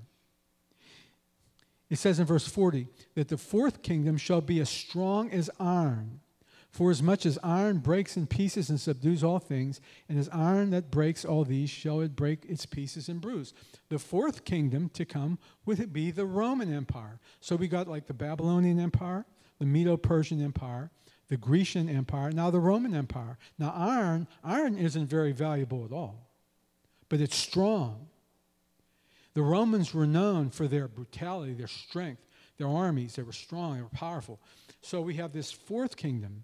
It says in verse forty that the fourth kingdom shall be as strong as iron. For as much as iron breaks in pieces and subdues all things, and as iron that breaks all these, shall it break its pieces and bruise. The fourth kingdom to come would be the Roman Empire. So we got like the Babylonian Empire, the Medo-Persian Empire, the Grecian Empire, now the Roman Empire. Now iron, iron isn't very valuable at all, but it's strong. The Romans were known for their brutality, their strength, their armies. They were strong, they were powerful. So we have this fourth kingdom.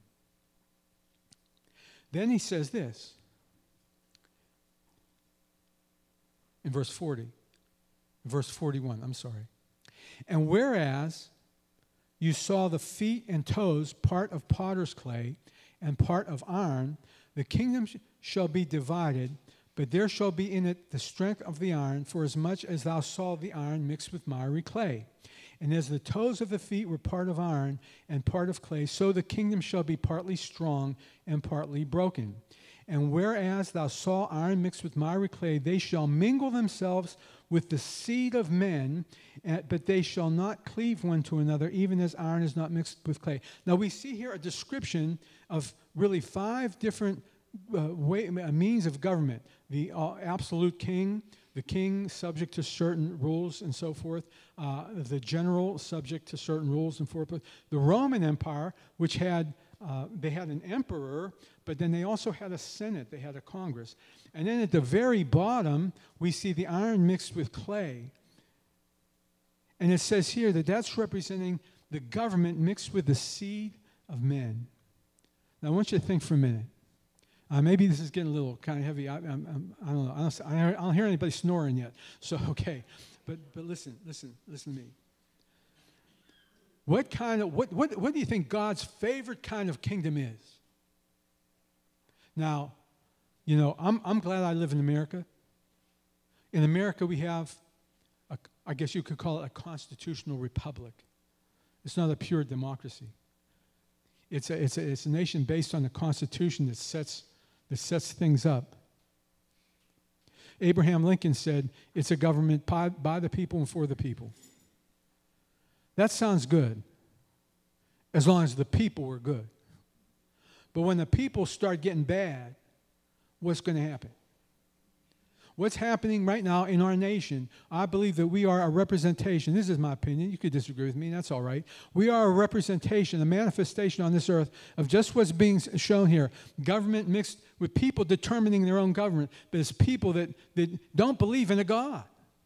Then he says this in verse forty, verse forty-one, I'm sorry. And whereas you saw the feet and toes, part of potter's clay and part of iron, the kingdom sh- shall be divided, but there shall be in it the strength of the iron, for as much as thou saw the iron mixed with miry clay. And as the toes of the feet were part of iron and part of clay, so the kingdom shall be partly strong and partly broken. And whereas thou saw iron mixed with miry clay, they shall mingle themselves with the seed of men, but they shall not cleave one to another, even as iron is not mixed with clay. Now we see here a description of really five different uh, way, uh, means of government. The uh, absolute king, the king subject to certain rules and so forth, uh, the general subject to certain rules and so forth. The Roman Empire, which had, uh, they had an emperor, but then they also had a senate, they had a congress. And then at the very bottom, we see the iron mixed with clay. And it says here that that's representing the government mixed with the seed of men. Now I want you to think for a minute. Uh, maybe this is getting a little kind of heavy. I, I'm, I'm, I don't know. I don't, I don't hear anybody snoring yet. So, okay. But but listen, listen, listen to me. What kind of, what, what, what do you think God's favorite kind of kingdom is? Now, you know, I'm, I'm glad I live in America. In America, we have, a, I guess you could call it a constitutional republic. It's not a pure democracy. It's a, it's a, it's a nation based on a constitution that sets that sets things up. Abraham Lincoln said, it's a government by, by the people and for the people. That sounds good, as long as the people were good. But when the people start getting bad, what's going to happen? What's happening right now in our nation, I believe that we are a representation. This is my opinion. You could disagree with me. That's all right. We are a representation, a manifestation on this earth of just what's being shown here. Government mixed with people determining their own government, but it's people that, that don't believe in a God.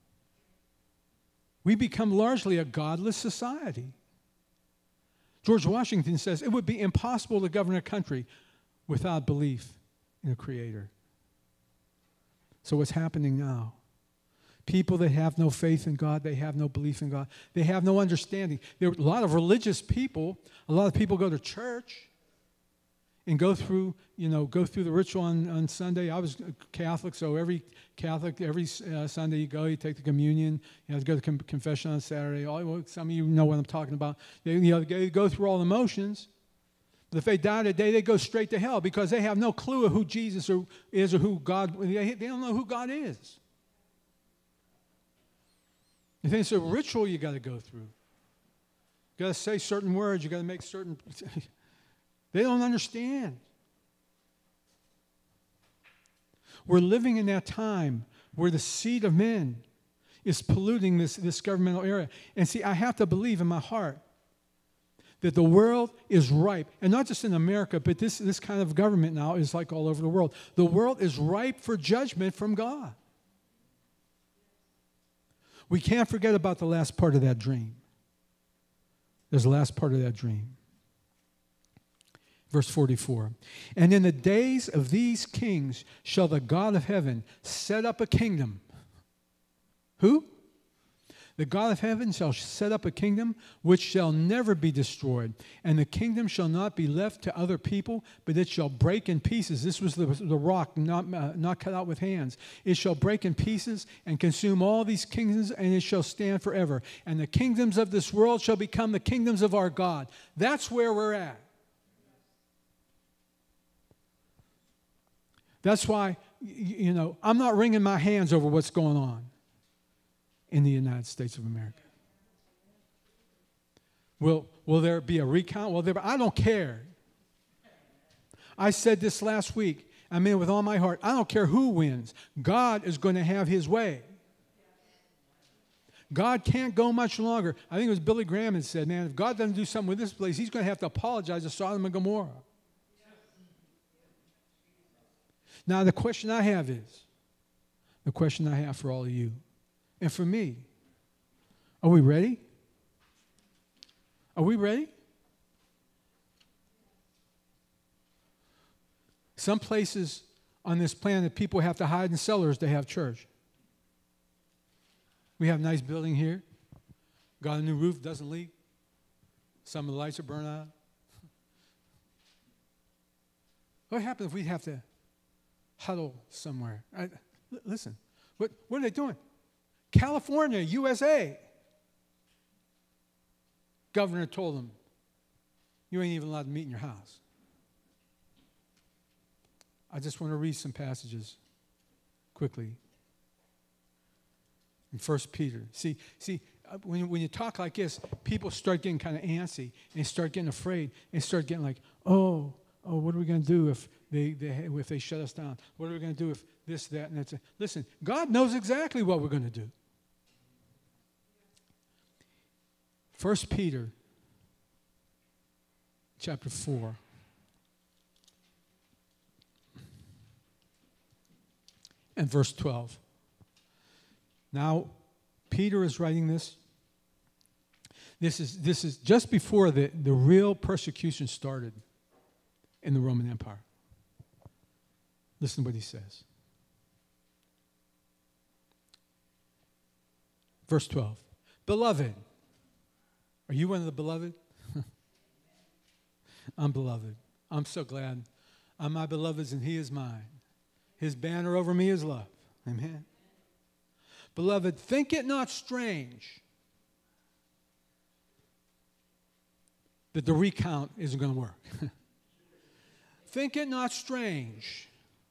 We become largely a godless society. George Washington says it would be impossible to govern a country without belief in a creator. So what's happening now? People that have no faith in God, they have no belief in God, they have no understanding. There are a lot of religious people, a lot of people go to church and go through, you know, go through the ritual on, on Sunday. I was Catholic, so every Catholic, every uh, Sunday you go, you take the communion, you have to go to com- confession on Saturday. All, well, some of you know what I'm talking about. They, you know, they go through all the motions. But if they die today, they go straight to hell because they have no clue of who Jesus is or who God, they don't know who God is. You think it's a ritual you got to go through. You got to say certain words. You got to make certain. They don't understand. We're living in that time where the seed of men is polluting this, this governmental area. And see, I have to believe in my heart that the world is ripe, and not just in America, but this, this kind of government now is like all over the world. The world is ripe for judgment from God. We can't forget about the last part of that dream. There's the last part of that dream. Verse forty-four. And in the days of these kings shall the God of heaven set up a kingdom. Who? The God of heaven shall set up a kingdom which shall never be destroyed. And the kingdom shall not be left to other people, but it shall break in pieces. This was the, the rock, not, uh, not cut out with hands. It shall break in pieces and consume all these kingdoms, and it shall stand forever. And the kingdoms of this world shall become the kingdoms of our God. That's where we're at. That's why, you know, I'm not wringing my hands over what's going on in the United States of America. Will, will there be a recount? Will there be, I don't care. I said this last week. I mean it with all my heart. I don't care who wins. God is going to have his way. God can't go much longer. I think it was Billy Graham that said, man, if God doesn't do something with this place, he's going to have to apologize to Sodom and Gomorrah. Now, the question I have is, the question I have for all of you, and for me, are we ready? Are we ready? Some places on this planet, people have to hide in cellars to have church. We have a nice building here. Got a new roof, doesn't leak. Some of the lights are burned out. What happens if we have to huddle somewhere? I, l- listen, what, what are they doing? California, U S A. Governor told them, you ain't even allowed to meet in your house. I just want to read some passages quickly. In First Peter. See, see, uh, when you, when you talk like this, people start getting kind of antsy, and they start getting afraid, and start getting like, oh, oh, what are we going to do if they, they if they shut us down? What are we going to do if this, that, and that's it? Listen, God knows exactly what we're going to do. First Peter, chapter four. And verse twelve. Now, Peter is writing this. This is, this is just before the, the real persecution started in the Roman Empire. Listen to what he says. Verse twelve. Beloved. Are you one of the beloved? I'm beloved. I'm so glad. I'm my beloved's and he is mine. His banner over me is love. Amen. Beloved, think it not strange that the recount isn't going to work. Think it not strange.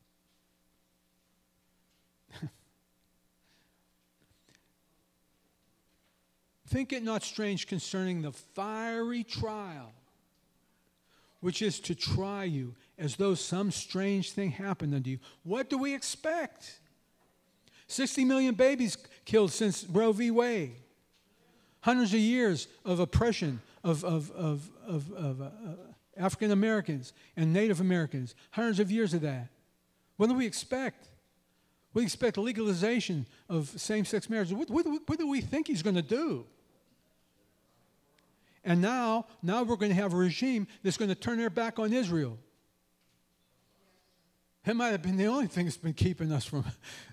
Think it not strange concerning the fiery trial, which is to try you as though some strange thing happened unto you. What do we expect? sixty million babies killed since Roe v. Wade. Hundreds of years of oppression of, of, of, of, of uh, African Americans and Native Americans. Hundreds of years of that. What do we expect? We expect legalization of same-sex marriage. What, what, what do we think he's going to do? And now, now we're going to have a regime that's going to turn their back on Israel. It might have been the only thing that's been keeping us from.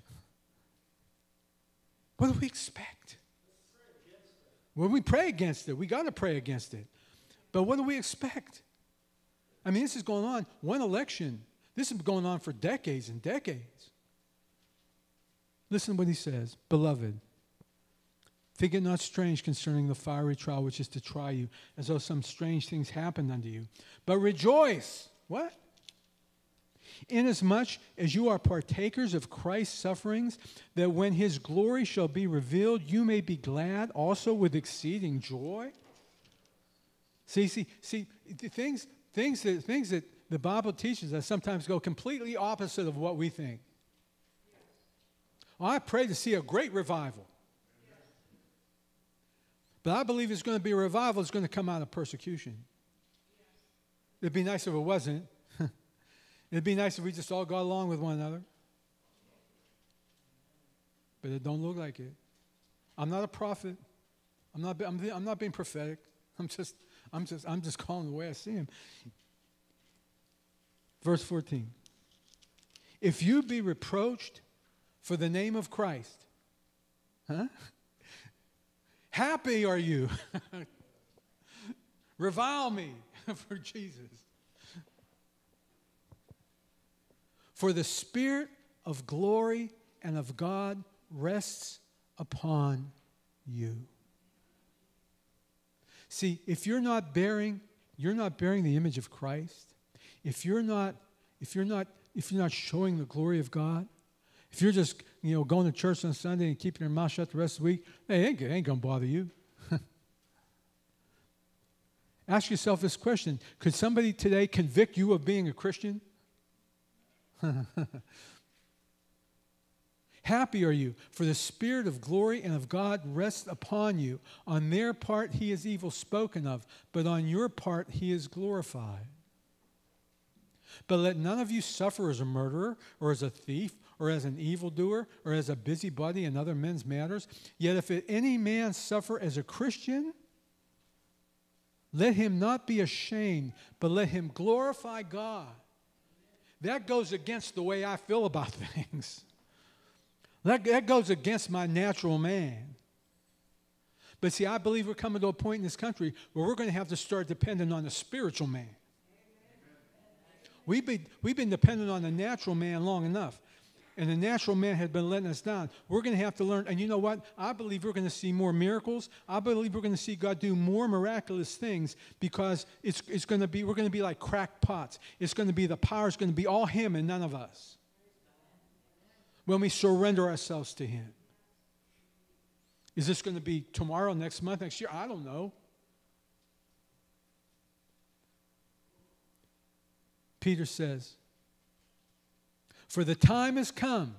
What do we expect? Well, we pray against it. We got to pray against it. But what do we expect? I mean, this is going on. One election. This has been going on for decades and decades. Listen to what he says. Beloved, think it not strange concerning the fiery trial which is to try you, as though some strange things happened unto you. But rejoice. What? Inasmuch as you are partakers of Christ's sufferings, that when his glory shall be revealed, you may be glad also with exceeding joy. See, see, see, the things, things that, things that the Bible teaches us sometimes go completely opposite of what we think. Well, I pray to see a great revival. But I believe it's going to be a revival that's going to come out of persecution. It'd be nice if it wasn't. It'd be nice if we just all got along with one another. But it don't look like it. I'm not a prophet. I'm not, I'm, I'm not being prophetic. I'm just, I'm just, I'm just calling the way I see him. Verse fourteen. If you be reproached for the name of Christ, huh? Happy are you. Revile me for Jesus. For the Spirit of glory and of God rests upon you. See, if you're not bearing, you're not bearing the image of Christ, if you're not, if you're not, if you're not showing the glory of God, if you're just, you know, going to church on Sunday and keeping your mouth shut the rest of the week, hey, it ain't, it ain't going to bother you. Ask yourself this question. Could somebody today convict you of being a Christian? Happy are you, for the Spirit of glory and of God rests upon you. On their part he is evil spoken of, but on your part he is glorified. But let none of you suffer as a murderer, or as a thief, or as an evildoer, or as a busybody in other men's matters. Yet if any man suffer as a Christian, let him not be ashamed, but let him glorify God. That goes against the way I feel about things. That, that goes against my natural man. But see, I believe we're coming to a point in this country where we're going to have to start depending on the spiritual man. We've been, we've been dependent on the natural man long enough. And the natural man had been letting us down. We're going to have to learn. And you know what? I believe we're going to see more miracles. I believe we're going to see God do more miraculous things because it's, it's going to be, we're going to be like cracked pots. It's going to be, the power is going to be all him and none of us. When we surrender ourselves to him. Is this going to be tomorrow, next month, next year? I don't know. Peter says, for the time has come.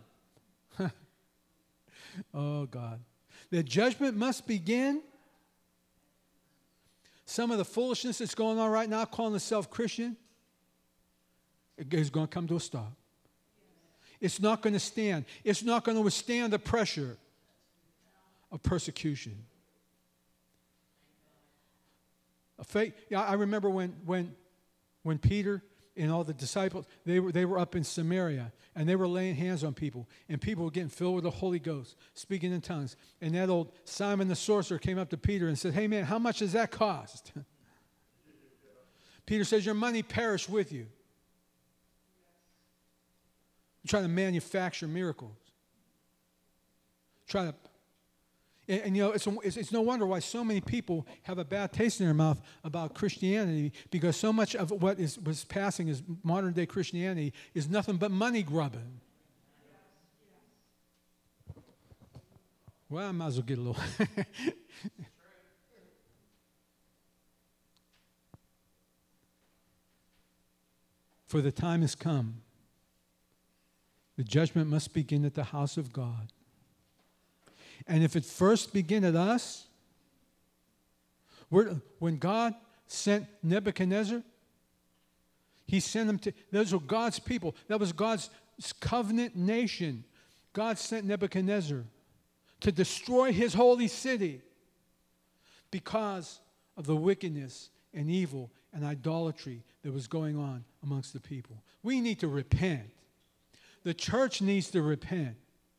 Oh, God. The judgment must begin. Some of the foolishness that's going on right now, calling itself Christian, is going to come to a stop. It's not going to stand. It's not going to withstand the pressure of persecution. A faith, yeah, I remember when, when, when Peter and all the disciples, they were, they were up in Samaria, and they were laying hands on people, and people were getting filled with the Holy Ghost, speaking in tongues. And that old Simon the sorcerer came up to Peter and said, hey, man, how much does that cost? Peter says, your money perish with you. You're trying to manufacture miracles. Try to, and, and you know, it's, it's, it's no wonder why so many people have a bad taste in their mouth about Christianity, because so much of what is was passing as modern day Christianity is nothing but money grubbing. Well, I might as well get a little. For the time has come. The judgment must begin at the house of God. And if it first begin at us, we're, when God sent Nebuchadnezzar, he sent them to, those were God's people. That was God's covenant nation. God sent Nebuchadnezzar to destroy his holy city because of the wickedness and evil and idolatry that was going on amongst the people. We need to repent. The church needs to repent.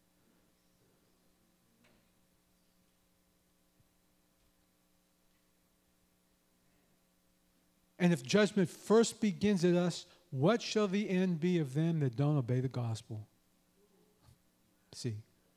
And if judgment first begins at us, what shall the end be of them that don't obey the gospel? See.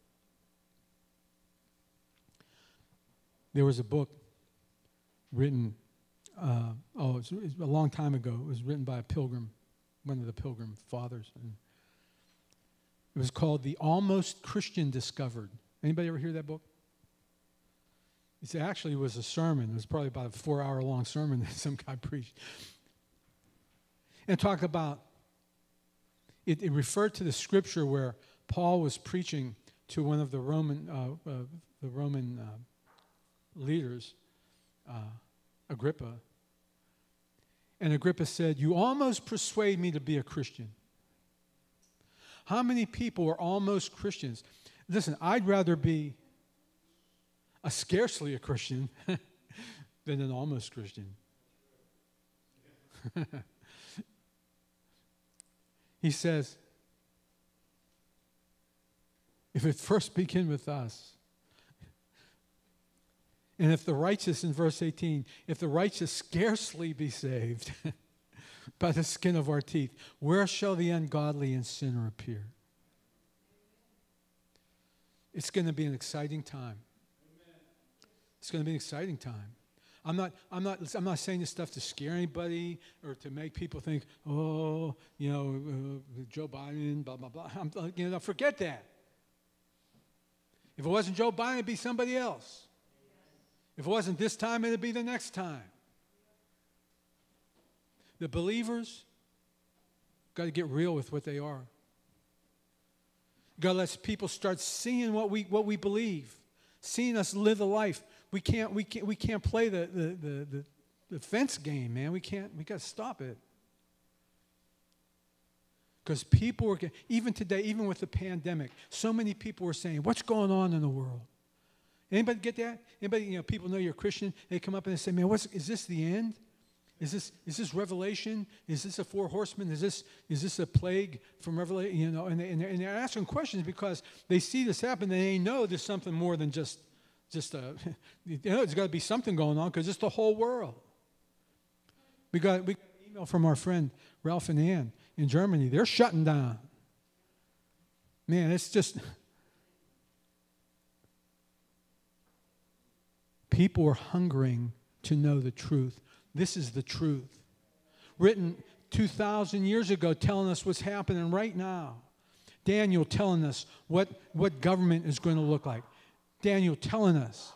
There was a book written, uh, oh, it was a long time ago. It was written by a pilgrim one of the Pilgrim Fathers. And it was called The Almost Christian Discovered. Anybody ever hear that book? It actually was a sermon. It was probably about a four-hour-long sermon that some guy preached. And talked about, it, it referred to the scripture where Paul was preaching to one of the Roman, uh, uh, the Roman uh, leaders, uh, Agrippa. And Agrippa said, "You almost persuade me to be a Christian." How many people are almost Christians? Listen, I'd rather be a scarcely a Christian than an almost Christian. He says, if it first begin with us, and if the righteous, in verse eighteen, if the righteous scarcely be saved by the skin of our teeth, where shall the ungodly and sinner appear? It's going to be an exciting time. It's going to be an exciting time. I'm not, I'm not, I'm not saying this stuff to scare anybody or to make people think, oh, you know, uh, Joe Biden, blah, blah, blah. I'm, you know, forget that. If it wasn't Joe Biden, it'd be somebody else. If it wasn't this time, it'd be the next time. The believers got to get real with what they are. Got to let people start seeing what we what we believe, seeing us live the life. We can't we can't we can't play the the the, the, the fence game, man. We can't. We got to stop it. Because people are, even today, even with the pandemic, so many people are saying, "What's going on in the world?" Anybody get that? Anybody, you know, people know you're a Christian. They come up and they say, "Man, what's is this the end? Is this is this Revelation? Is this a four horsemen? Is this is this a plague from Revelation?" You know, and, they, and, they're, and they're asking questions because they see this happen and they know there's something more than just just a. You know, there's got to be something going on because it's the whole world. We got we got an email from our friend Ralph and Ann in Germany. They're shutting down. Man, it's just. People are hungering to know the truth. This is the truth. Written two thousand years ago, telling us what's happening right now. Daniel telling us what, what government is going to look like. Daniel telling us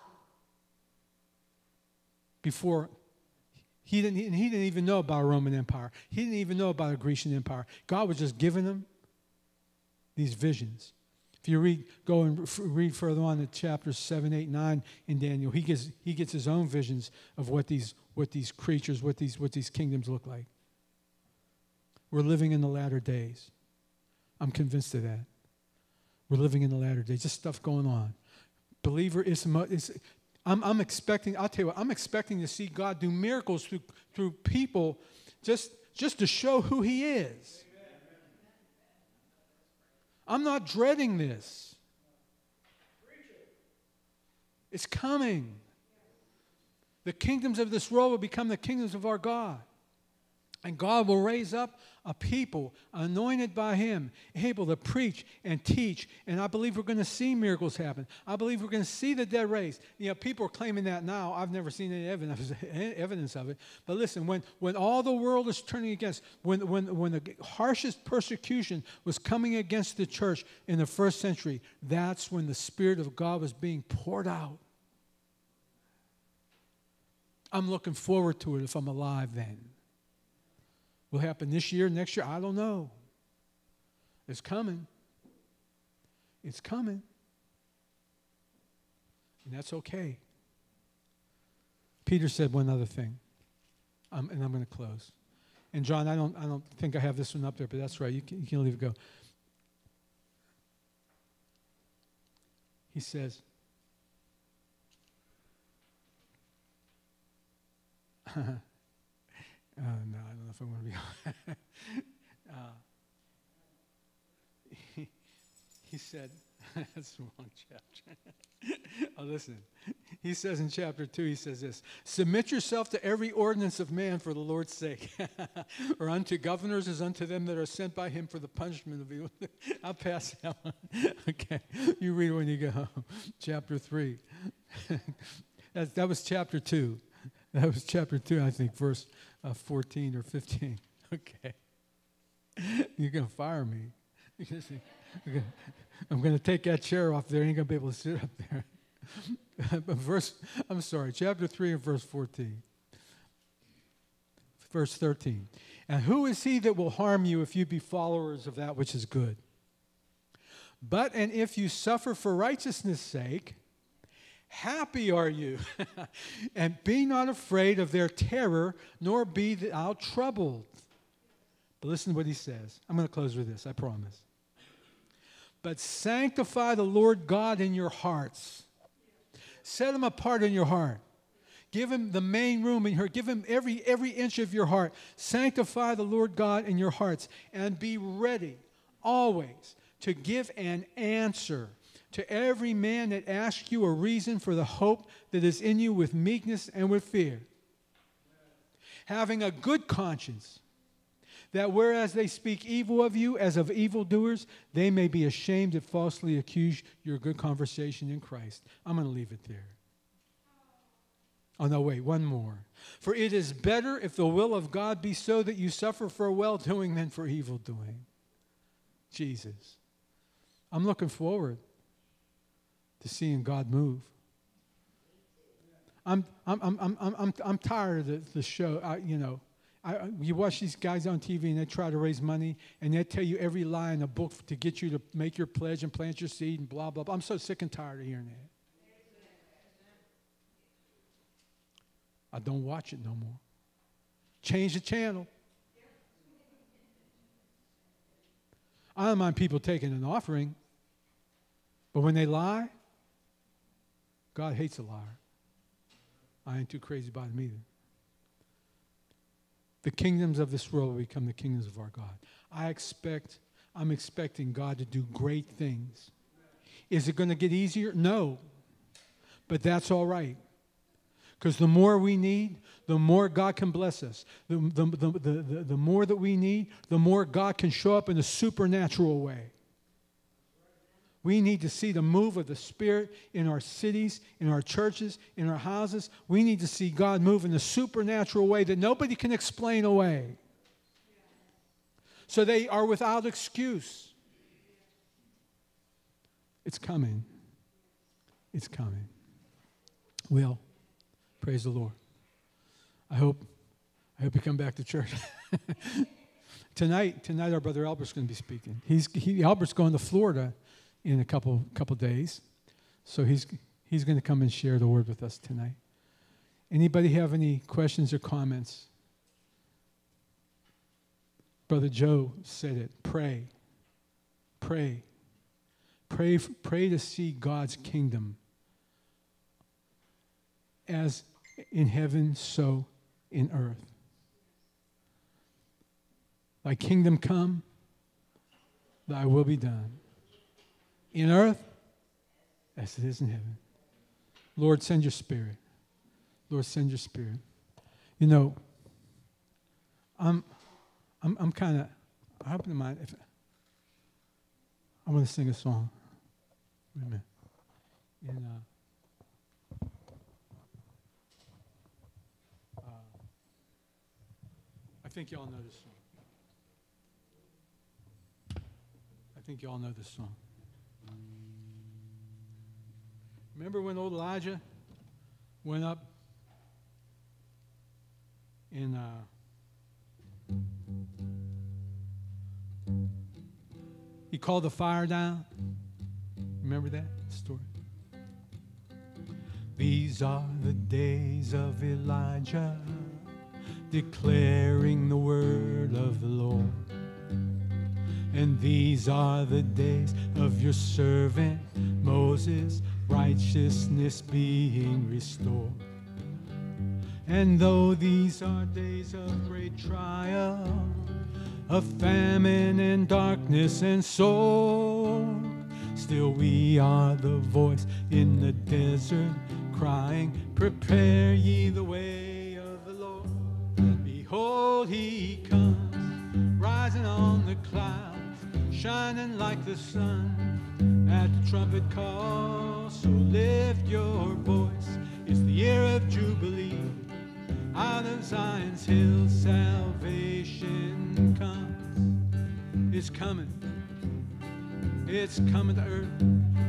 before, he didn't, he didn't even know about a Roman Empire. He didn't even know about a Grecian Empire. God was just giving him these visions. If you read, go and f- read further on to chapters seven, eight, nine in Daniel, he gets he gets his own visions of what these what these creatures, what these what these kingdoms look like. We're living in the latter days. I'm convinced of that. We're living in the latter days. Just stuff going on. Believer is, is I'm I'm expecting. I'll tell you what. I'm expecting to see God do miracles through through people, just just to show who He is. I'm not dreading this. It's coming. The kingdoms of this world will become the kingdoms of our God. And God will raise up a people anointed by Him, able to preach and teach. And I believe we're going to see miracles happen. I believe we're going to see the dead raised. You know, people are claiming that now. I've never seen any evidence, evidence of it. But listen, when, when all the world is turning against, when, when, when the harshest persecution was coming against the church in the first century, that's when the Spirit of God was being poured out. I'm looking forward to it if I'm alive then. Will happen this year, next year? I don't know. It's coming. It's coming. And that's okay. Peter said one other thing, um, and I'm going to close. And John, I don't, I don't think I have this one up there, but that's right. You can, you can leave it go. He says, Uh, no, I don't know if I want to be. uh, he, he said, that's the wrong chapter. Oh, listen. He says in chapter two, he says this: submit yourself to every ordinance of man for the Lord's sake, or unto governors as unto them that are sent by him for the punishment of evil. I'll pass that one. Okay, you read when you go home. Chapter three. that, that was chapter two. That was chapter two, I think, verse uh, fourteen or fifteen. Okay. You're going to fire me. You're gonna say, "Okay, I'm going to take that chair off there. I ain't going to be able to sit up there." But verse, I'm sorry, chapter three and verse fourteen. Verse thirteen. And who is he that will harm you if you be followers of that which is good? But, and if you suffer for righteousness' sake, happy are you. And be not afraid of their terror, nor be thou troubled. But listen to what he says. I'm going to close with this, I promise. But sanctify the Lord God in your hearts. Set him apart in your heart. Give him the main room in your heart. Give him every, every inch of your heart. Sanctify the Lord God in your hearts. And be ready always to give an answer to every man that asks you a reason for the hope that is in you with meekness and with fear. Having a good conscience, that whereas they speak evil of you as of evildoers, they may be ashamed that falsely accuse your good conversation in Christ. I'm going to leave it there. Oh, no, wait, one more. For it is better if the will of God be so that you suffer for well-doing than for evil-doing. Jesus. I'm looking forward to seeing God move. I'm, I'm, I'm, I'm, I'm, I'm tired of the, the show, I, you know. I, you watch these guys on T V and they try to raise money and they tell you every lie in the book to get you to make your pledge and plant your seed and blah, blah, blah. I'm so sick and tired of hearing that. I don't watch it no more. Change the channel. I don't mind people taking an offering, but when they lie, God hates a liar. I ain't too crazy about him either. The kingdoms of this world will become the kingdoms of our God. I expect, I'm expecting God to do great things. Is it going to get easier? No. But that's all right. Because the more we need, the more God can bless us. The, the, the, the, the, the more that we need, the more God can show up in a supernatural way. We need to see the move of the Spirit in our cities, in our churches, in our houses. We need to see God move in a supernatural way that nobody can explain away. So they are without excuse. It's coming. It's coming. Well, praise the Lord. I hope, I hope you come back to church. tonight, tonight our brother Albert's going to be speaking. He's he, Albert's going to Florida in a couple couple days, so he's he's going to come and share the word with us tonight. Anybody have any questions or comments? Brother Joe said it. Pray, pray, pray, pray to see God's kingdom as in heaven, so in earth. Thy kingdom come, thy will be done. In earth, as it is in heaven. Lord, send your Spirit. Lord, send your Spirit. You know, I'm, I'm, I'm kind of, I hope you don't mind if I want to sing a song. Wait a minute. And, uh, uh, I think y'all know this song. I think y'all know this song. Remember when old Elijah went up and uh, he called the fire down? Remember that story? These are the days of Elijah, declaring the word of the Lord. And these are the days of your servant Moses, righteousness being restored. And though these are days of great trial, of famine and darkness and sorrow, still we are the voice in the desert crying, prepare ye the way of the Lord. Behold, he comes, rising on the clouds, shining like the sun at the trumpet call. So lift your voice, it's the year of Jubilee. Out of Zion's hill salvation comes. is coming. It's coming to earth.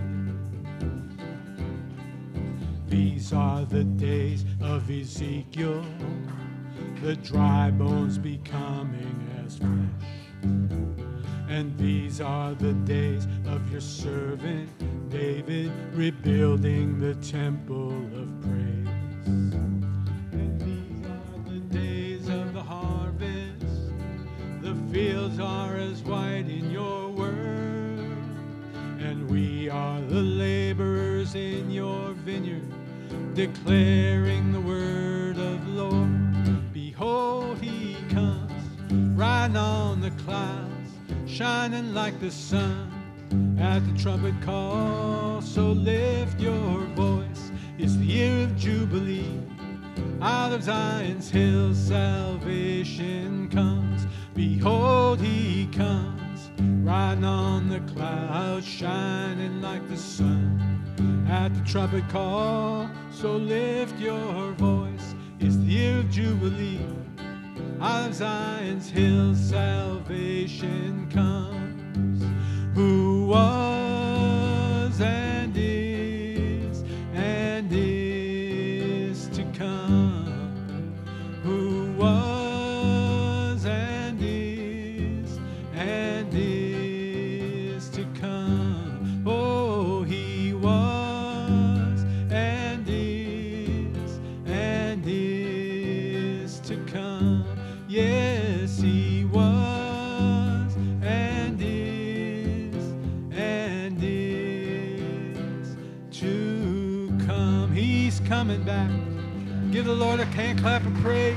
These are the days of Ezekiel, the dry bones becoming as flesh. And these are the days of your servant David, rebuilding the temple of praise. And these are the days of the harvest. The fields are as white in your word, and we are the laborers in your vineyard, declaring the word of the Lord. Behold, he comes, riding on the clouds, shining like the sun at the trumpet call. So lift your voice, it's the year of Jubilee. Out of Zion's hills salvation comes. Behold, he comes, riding on the clouds, shining like the sun at the trumpet call. So lift your voice, it's the year of Jubilee. Out of Zion's hills salvation comes. Who was and is and is to come. Who was and is and is to come. Oh, he was and is and is to come. Yes, he was and is and is to come. He's coming back. Give the Lord a hand clap of praise.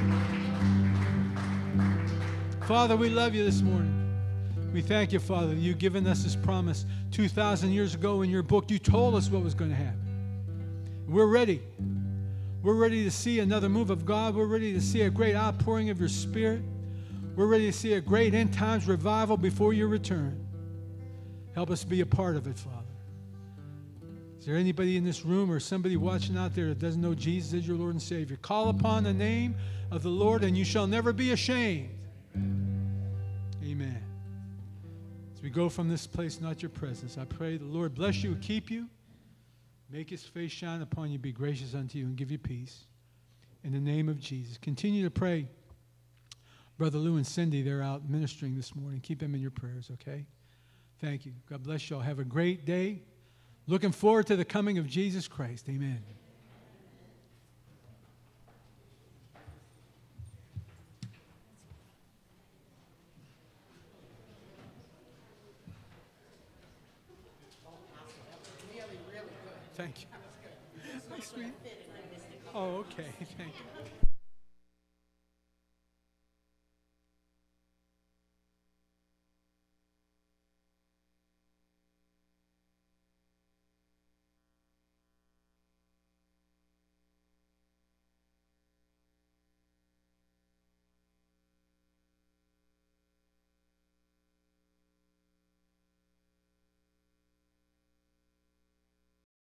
Father, we love you this morning. We thank you, Father, that you've given us this promise two thousand years ago in your book. You told us what was going to happen. We're ready. We're ready to see another move of God. We're ready to see a great outpouring of your Spirit. We're ready to see a great end times revival before your return. Help us be a part of it, Father. Is there anybody in this room or somebody watching out there that doesn't know Jesus as your Lord and Savior? Call upon the name of the Lord and you shall never be ashamed. Amen. As we go from this place, not your presence, I pray the Lord bless you, keep you, make his face shine upon you, be gracious unto you, and give you peace. In the name of Jesus. Continue to pray. Brother Lou and Cindy, they're out ministering this morning. Keep them in your prayers, okay? Thank you. God bless you all. Have a great day. Looking forward to the coming of Jesus Christ. Amen. Thank you. That's sweet. Oh, okay. Thank you.